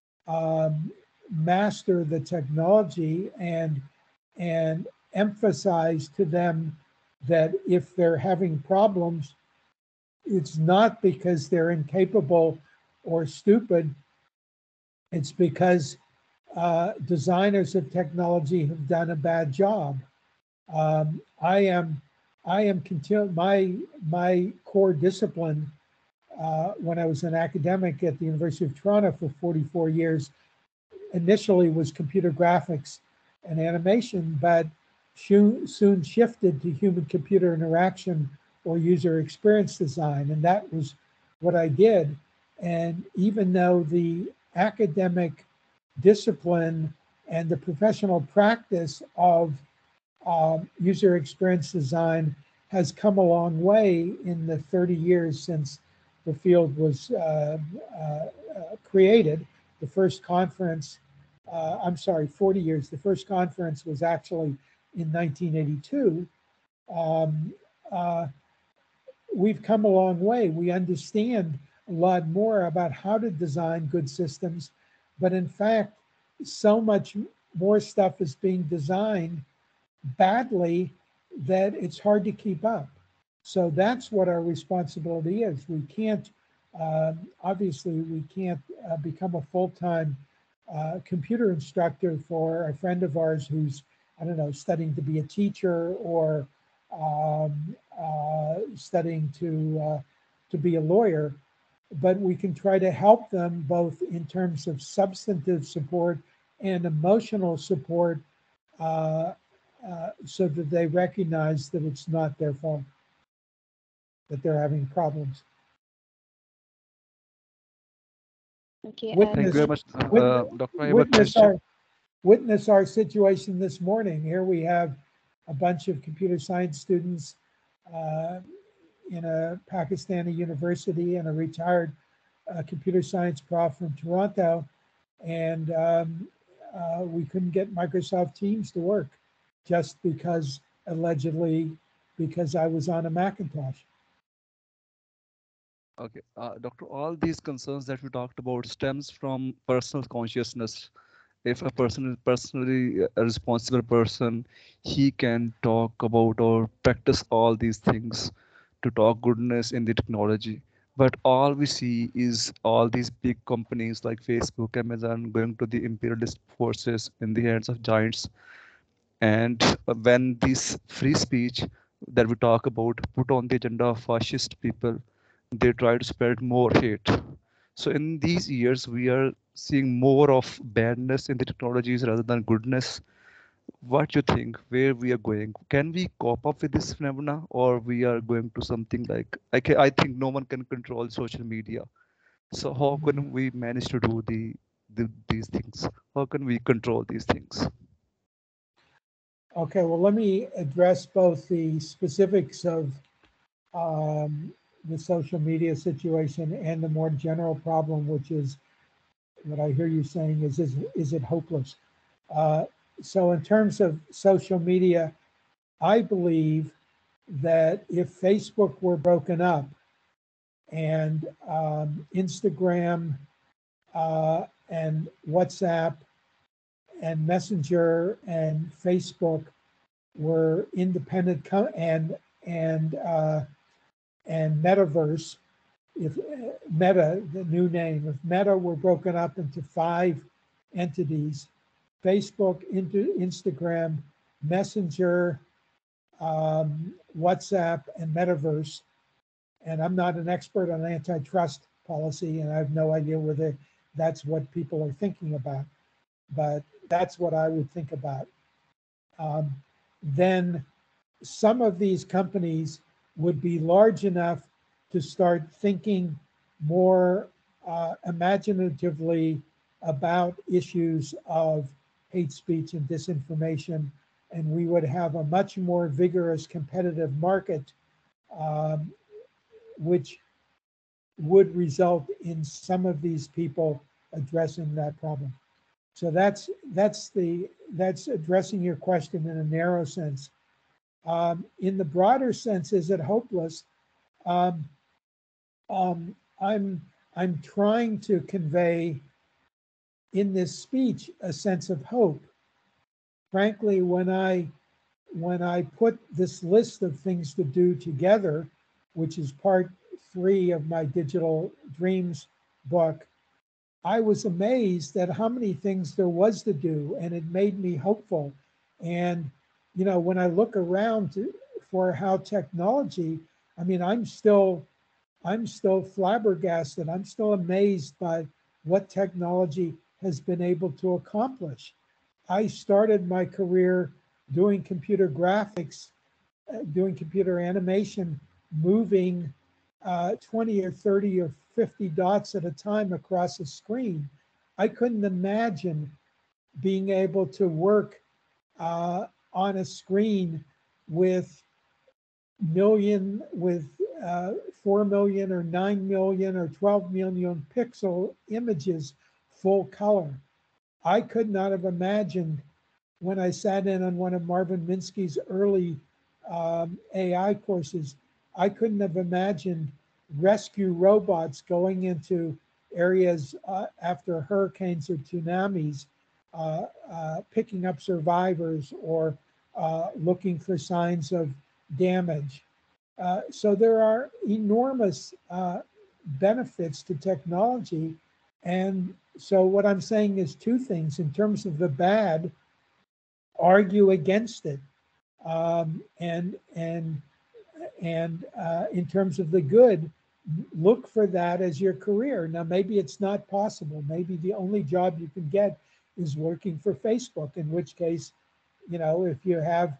um, master the technology and and emphasize to them that if they're having problems, it's not because they're incapable or stupid. It's because uh, designers of technology have done a bad job. Um, I am, I am continu- my my core discipline uh, when I was an academic at the University of Toronto for forty-four years initially was computer graphics and animation, but soon shifted to human computer interaction or user experience design. And that was what I did. And even though the academic discipline and the professional practice of um, user experience design has come a long way in the thirty years since the field was uh, uh, uh, created. The first conference, uh, I'm sorry, forty years. The first conference was actually in nineteen eighty-two. Um, uh, we've come a long way. We understand a lot more about how to design good systems, but in fact, so much more stuff is being designed badly that it's hard to keep up. So that's what our responsibility is. We can't, um, obviously, we can't uh, become a full-time uh, computer instructor for a friend of ours who's, I don't know, studying to be a teacher or um, uh, studying to uh, to be a lawyer. But we can try to help them both in terms of substantive support and emotional support uh, uh, so that they recognize that it's not their fault, that they're having problems. Okay, Thank you Witness, very and much, uh, witness, uh, Doctor. I have a witness question. our, witness our situation this morning. Here we have a bunch of computer science students uh, in a Pakistani university and a retired uh, computer science prof from Toronto. And um, uh, we couldn't get Microsoft Teams to work just because, allegedly, because I was on a Macintosh. Okay, uh, Doctor, all these concerns that we talked about stems from personal consciousness. If a person is personally a responsible person, he can talk about or practice all these things to talk goodness in the technology. But all we see is all these big companies like Facebook, Amazon going to the imperialist forces in the hands of giants. And uh, when this free speech that we talk about put on the agenda of fascist people, they try to spread more hate. So in these years, we are seeing more of badness in the technologies rather than goodness. What do you think? Where we are going? Can we cope up with this phenomena, or we are going to something like I, ca- I think no one can control social media. So how can we manage to do the, the these things? How can we control these things? Okay, well, let me address both the specifics of um, the social media situation and the more general problem, which is what I hear you saying is, is, is it hopeless? Uh, so in terms of social media, I believe that if Facebook were broken up and um, Instagram uh, and WhatsApp and Messenger and Facebook were independent co- and and uh, and Metaverse, if uh, Meta, the new name, if Meta were broken up into five entities, Facebook, into Instagram, Messenger, um, WhatsApp, and Metaverse. And I'm not an expert on antitrust policy, and I have no idea whether that's what people are thinking about, but that's what I would think about. um, then some of these companies would be large enough to start thinking more uh, imaginatively about issues of hate speech and disinformation, and we would have a much more vigorous competitive market, um, which would result in some of these people addressing that problem. So that's that's the that's addressing your question in a narrow sense. Um, in the broader sense, is it hopeless? Um, um, I'm I'm trying to convey in this speech a sense of hope. Frankly, when I when I put this list of things to do together, which is part three of my Digital Dreams book, I was amazed at how many things there was to do, and it made me hopeful. And, you know, when I look around to, for how technology, I mean, I'm still, I'm still flabbergasted. I'm still amazed by what technology has been able to accomplish. I started my career doing computer graphics, uh, doing computer animation, moving uh, twenty or thirty or fifty dots at a time across a screen. I couldn't imagine being able to work uh, on a screen with million, with uh, four million or nine million or twelve million pixel images full color. I could not have imagined when I sat in on one of Marvin Minsky's early um, A I courses, I couldn't have imagined rescue robots going into areas uh, after hurricanes or tsunamis, uh, uh, picking up survivors or uh, looking for signs of damage. Uh, so there are enormous uh, benefits to technology. And so what I'm saying is two things. In terms of the bad, argue against it, um, and and and uh, in terms of the good, look for that as your career. Now, maybe it's not possible. Maybe the only job you can get is working for Facebook, in which case, you know, if you have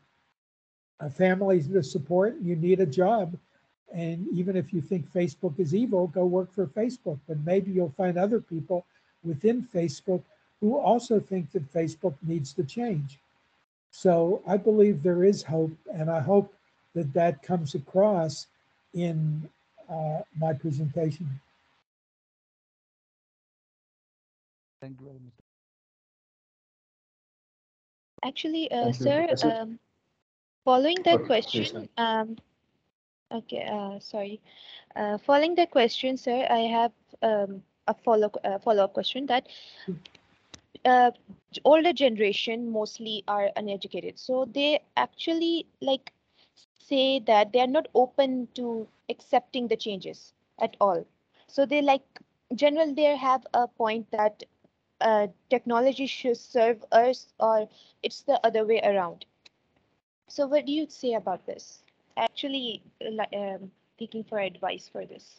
a family to support, you need a job. And even if you think Facebook is evil, go work for Facebook. But maybe you'll find other people within Facebook who also think that Facebook needs to change. So I believe there is hope, and I hope that that comes across in uh, my presentation. Thank you very much. Actually, uh, Thank you, sir, Professor. um, following that Okay, please, question, um, okay, uh, sorry. Uh, following that question, sir, I have um, a follow uh, follow-up question that uh, older generation mostly are uneducated, so they actually like say that they are not open to accepting the changes at all. So they like general they have a point that uh, technology should serve us or it's the other way around. So what do you say about this? Actually, li- um, seeking for advice for this.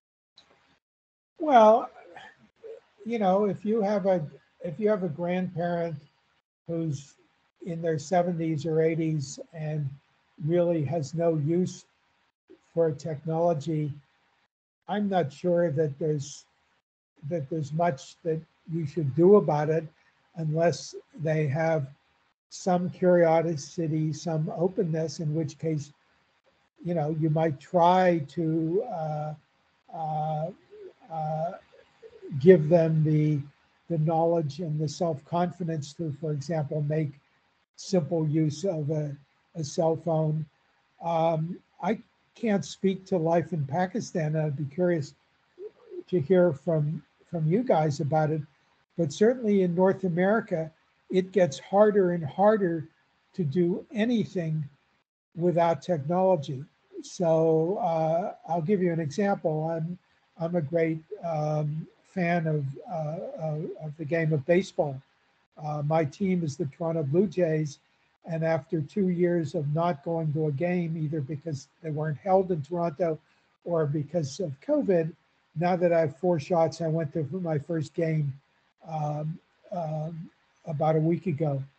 Well, you know, if you have a if you have a grandparent who's in their seventies or eighties and really has no use for technology, I'm not sure that there's that there's much that you should do about it unless they have some curiosity, some openness, in which case, you know, you might try to uh, uh, uh, give them the, the knowledge and the self-confidence to, for example, make simple use of a, a cell phone. Um, I can't speak to life in Pakistan. I'd be curious to hear from, from you guys about it. But certainly in North America, it gets harder and harder to do anything without technology. So uh, I'll give you an example. I'm I'm a great um, fan of, uh, of of the game of baseball. Uh, my team is the Toronto Blue Jays, and after two years of not going to a game, either because they weren't held in Toronto or because of COVID, now that I have four shots, I went to my first game um, um, about a week ago.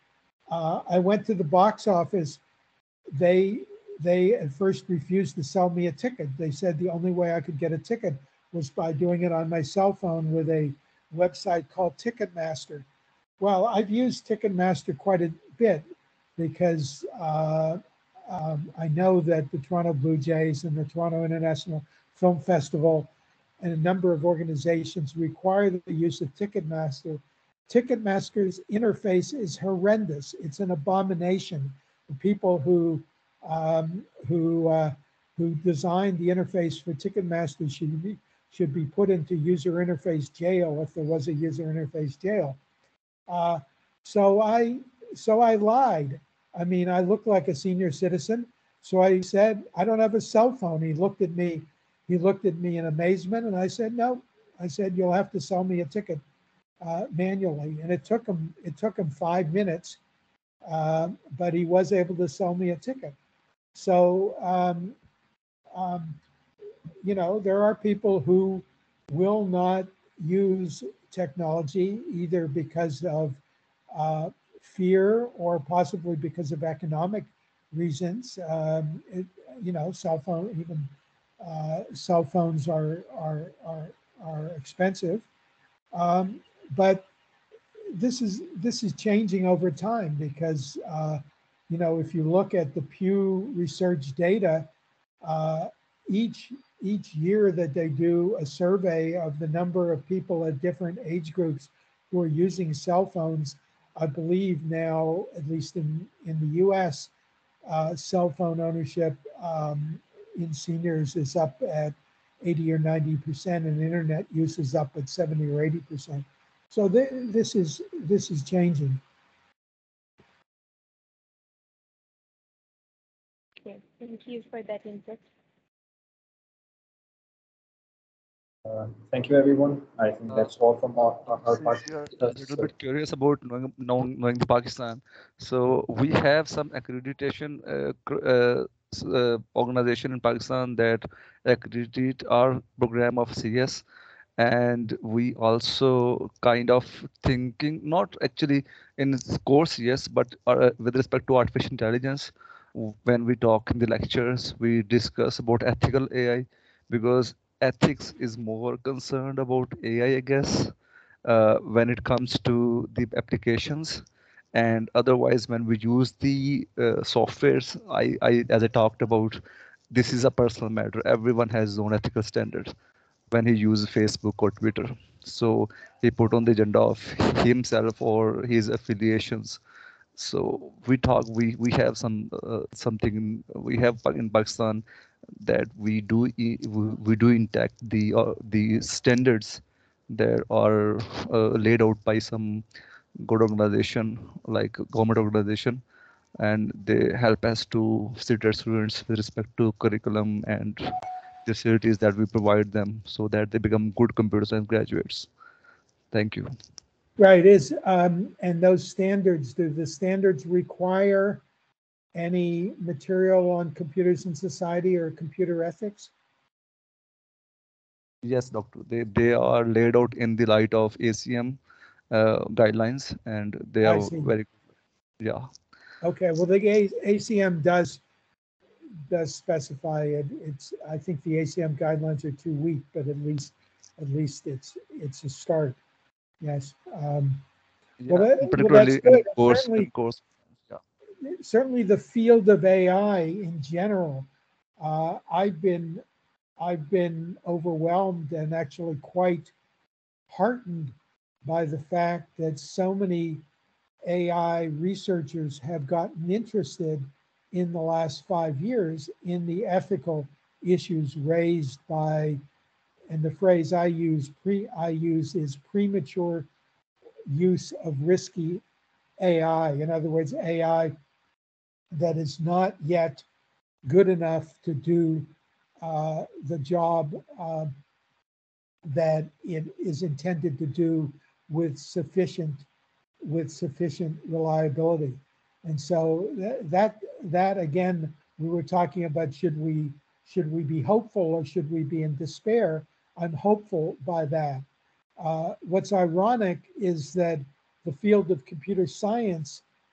Uh, I went to the box office. They they at first refused to sell me a ticket. They said the only way I could get a ticket was by doing it on my cell phone with a website called Ticketmaster. Well, I've used Ticketmaster quite a bit because uh, um, I know that the Toronto Blue Jays and the Toronto International Film Festival and a number of organizations require the use of Ticketmaster. Ticketmaster's interface is horrendous. It's an abomination. The people who um, who uh, who designed the interface for Ticketmaster should be should be put into user interface jail if there was a user interface jail. Uh, so I so I lied. I mean, I looked like a senior citizen. So I said, I don't have a cell phone. He looked at me. He looked at me in amazement, and I said, no. I said, you'll have to sell me a ticket uh, manually. And it took him. It took him five minutes, uh, but he was able to sell me a ticket. So um, um, you know, there are people who will not use technology either because of uh, fear or possibly because of economic reasons. Um, it, you know, cell phone, even uh, cell phones are are are, are expensive. Um, but this is this is changing over time because uh, you know, if you look at the Pew Research data, uh, each each year that they do a survey of the number of people at different age groups who are using cell phones, I believe now, at least in, in the U S, uh, cell phone ownership um, in seniors is up at eighty or ninety percent, and internet use is up at seventy or eighty percent. So th this is this is changing. Okay, thank you for that input. Uh, thank you, everyone. I think that's all from our, our, our part. Since we are Uh, a little so- bit curious about knowing, knowing, knowing the Pakistan, so we have some accreditation uh, cr- uh, s- uh, organization in Pakistan that accredit our program of C S, and we also kind of thinking, not actually in its course, yes, but uh, with respect to artificial intelligence, w- when we talk in the lectures, we discuss about ethical A I, because ethics is more concerned about A I, I I guess, uh, when it comes to the applications. And otherwise, when we use the uh, softwares, I, I, as I talked about, this is a personal matter. Everyone has his own ethical standards when he uses Facebook or Twitter. So he put on the agenda of himself or his affiliations. So we talk, we we have some uh, something we have in Pakistan that we do we, we do intact the uh, the standards that are uh, laid out by some good organization like government organization, and they help us to sit our students with respect to curriculum and facilities that we provide them so that they become good computer science graduates. Thank you. Right, is um, and those standards, do the standards require any material on computers in society or computer ethics? Yes, doctor. They they are laid out in the light of A C M uh, guidelines, and they I are see. very yeah. Okay, well, the A- ACM does does specify it. It's, I think the A C M guidelines are too weak, but at least at least it's it's a start. Yes. Um, well, Yeah, that, well, that's particularly in good. course in Certainly, course. Yeah. certainly the field of A I in general. Uh, I've been I've been overwhelmed and actually quite heartened by the fact that so many A I researchers have gotten interested in the last five years in the ethical issues raised by, and the phrase I use pre I use is premature use of risky A I. In other words, A I that is not yet good enough to do uh, the job uh, that it is intended to do with sufficient with sufficient reliability. And so that, that that again, we were talking about, should we should we be hopeful or should we be in despair? I'm hopeful by that. Uh, what's ironic is that the field of computer science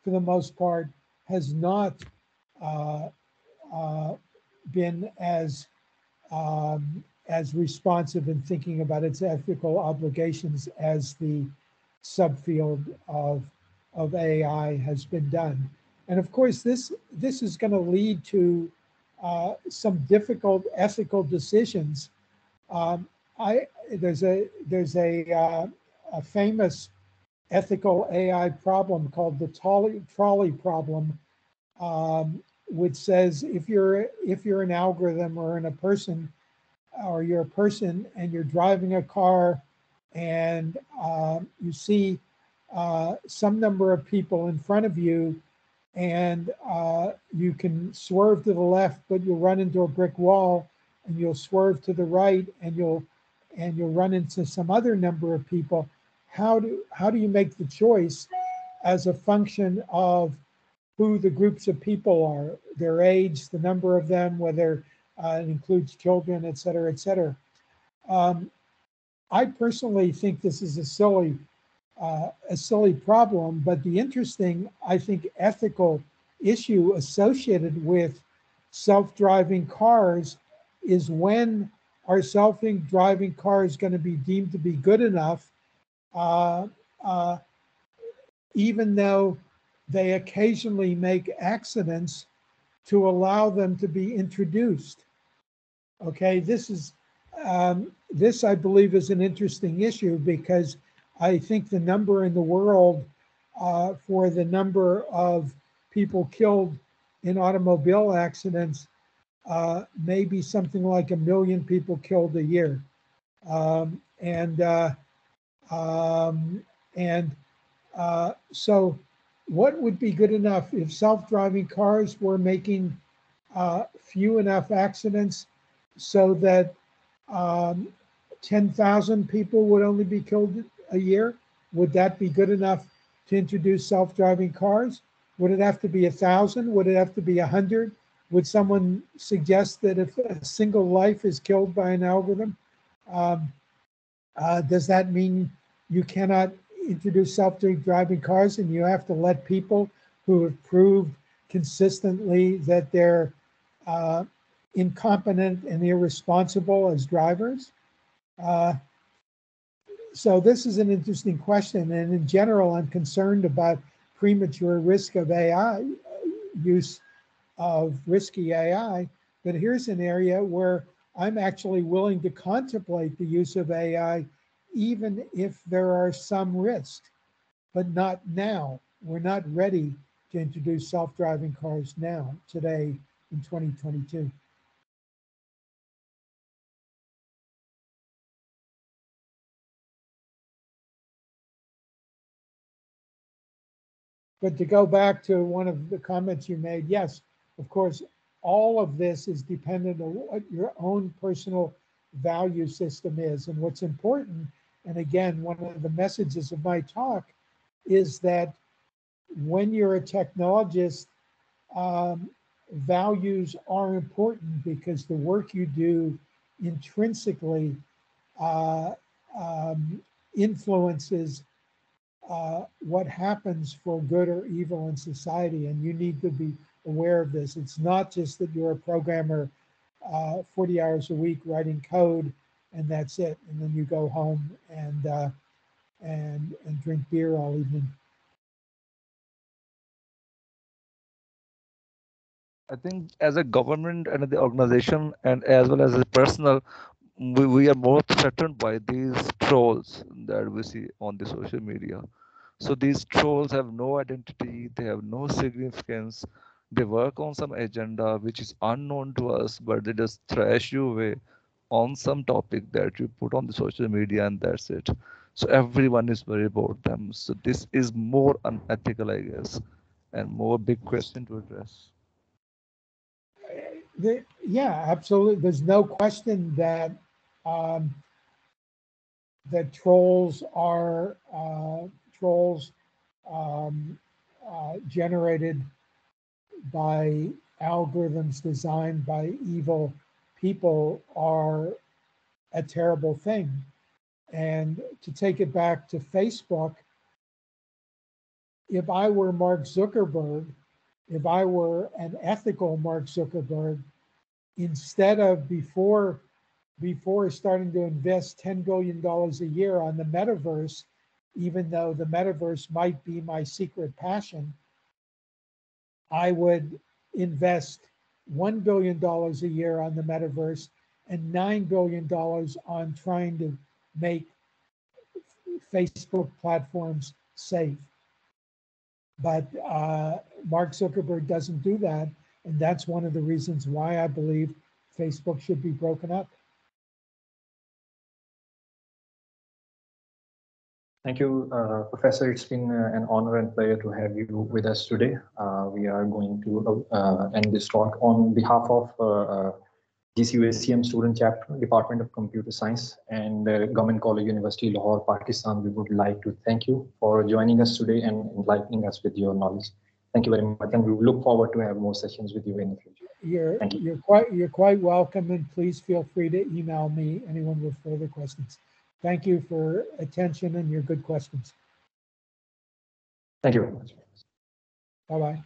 for the most part, has not uh, uh, been as um, as responsive in thinking about its ethical obligations as the subfield of of A I has been done. And of course, this this is going to lead to uh, some difficult ethical decisions. Um, I there's a there's a uh, a famous ethical A I problem called the trolley trolley problem, um, which says if you're if you're an algorithm or in a person, or you're a person and you're driving a car and uh, you see uh, some number of people in front of you, and uh, you can swerve to the left, but you'll run into a brick wall, and you'll swerve to the right, and you'll and you'll run into some other number of people. How do how do you make the choice as a function of who the groups of people are, their age, the number of them, whether uh, it includes children, et cetera, et cetera. Um, I personally think this is a silly, uh, a silly problem, but the interesting, I think, ethical issue associated with self-driving cars is when are self-driving cars going to be deemed to be good enough, uh, uh, even though they occasionally make accidents, to allow them to be introduced. Okay, this is um, this I believe is an interesting issue, because I think the number in the world uh, for the number of people killed in automobile accidents uh, may be something like a million people killed a year, um, and uh, um, and uh, so what would be good enough if self-driving cars were making uh, few enough accidents so that um, ten thousand people would only be killed a year? Would that be good enough to introduce self-driving cars? Would it have to be a thousand? Would it have to be a hundred? Would someone suggest that if a single life is killed by an algorithm, um, uh, does that mean you cannot introduce self-driving cars and you have to let people who have proved consistently that they're uh, incompetent and irresponsible as drivers? Uh, so this is an interesting question, and in general, I'm concerned about premature risk of A I, use of risky A I, but here's an area where I'm actually willing to contemplate the use of A I, even if there are some risks, but not now. We're not ready to introduce self-driving cars now, today, in twenty twenty-two. But to go back to one of the comments you made, yes, of course, all of this is dependent on what your own personal value system is. And what's important, and again, one of the messages of my talk is that when you're a technologist, um, values are important, because the work you do intrinsically uh, um, influences uh, what happens for good or evil in society, and you need to be aware of this. It's not just that you're a programmer uh, forty hours a week writing code and that's it, and then you go home and uh, and and drink beer all evening. I think as a government and the organization, and as well as a personal, we, we are more threatened by these trolls that we see on the social media. So these trolls have no identity, they have no significance. They work on some agenda which is unknown to us, but they just trash you away on some topic that you put on the social media, and that's it. So everyone is worried about them. So this is more unethical, I guess, and more big question to address. The, yeah, absolutely. There's no question that um, that trolls are uh, trolls um, uh, generated by algorithms designed by evil people are a terrible thing. And to take it back to Facebook, if I were Mark Zuckerberg, if I were an ethical Mark Zuckerberg, instead of before before starting to invest ten billion dollars a year on the metaverse, even though the metaverse might be my secret passion, I would invest one billion dollars a year on the metaverse and nine billion dollars on trying to make Facebook platforms safe. But uh, Mark Zuckerberg doesn't do that. And that's one of the reasons why I believe Facebook should be broken up. Thank you, uh, Professor. It's been uh, an honor and pleasure to have you with us today. Uh, we are going to uh, end this talk on behalf of uh, uh, G C U A C M Student Chapter, Department of Computer Science, and uh, Government College University, Lahore, Pakistan. We would like to thank you for joining us today and enlightening us with your knowledge. Thank you very much, and we look forward to have more sessions with you in the future. You're Thank you. you're quite you're quite welcome, and please feel free to email me anyone with further questions. Thank you for attention and your good questions. Thank you very much. Bye bye.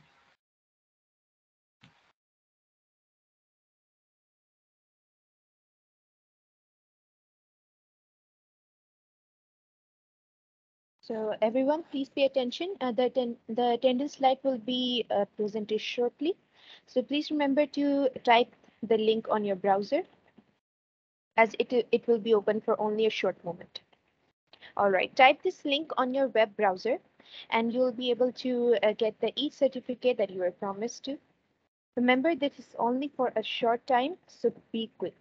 So everyone, please pay attention. Uh, the, atten the attendance slide will be uh, presented shortly. So please remember to type the link on your browser, as it, it will be open for only a short moment. All right, type this link on your web browser and you'll be able to uh, get the e-certificate that you were promised to. Remember, this is only for a short time, so be quick.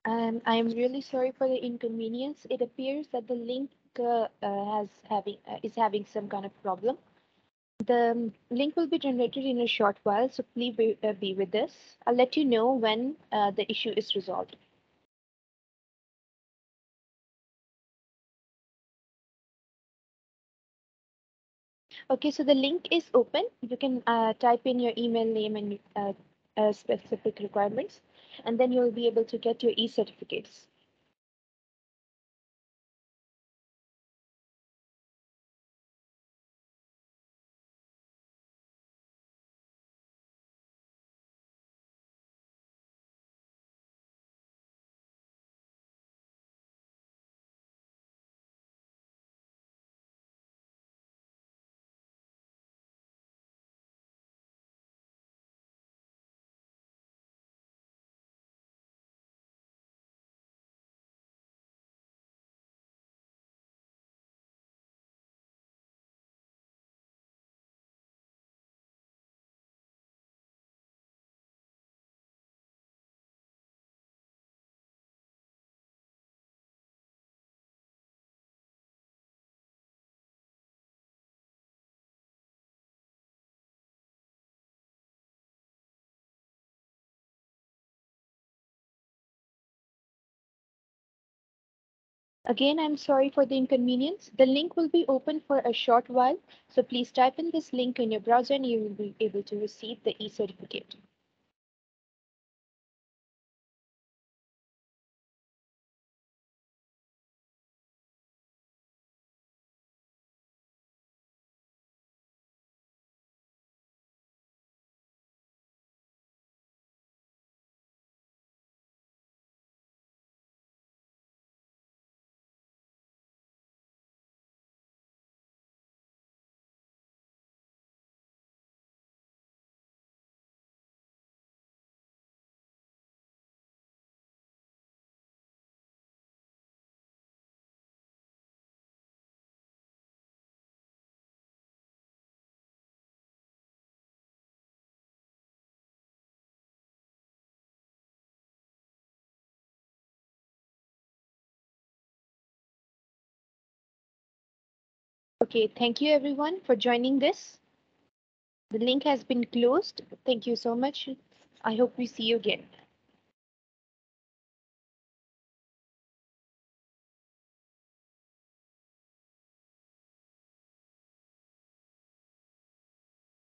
Um, I am really sorry for the inconvenience. It appears that the link uh, uh, has having uh, is having some kind of problem. The um, link will be generated in a short while, so please be, uh, be with us. I'll let you know when uh, the issue is resolved. Okay, so the link is open. You can uh, type in your email name and uh, uh, specific requirements, and then you'll be able to get your e-certificates. Again, I'm sorry for the inconvenience. The link will be open for a short while, so please type in this link in your browser and you will be able to receive the e-certificate. Okay, thank you everyone for joining this. The link has been closed. Thank you so much. I hope we see you again.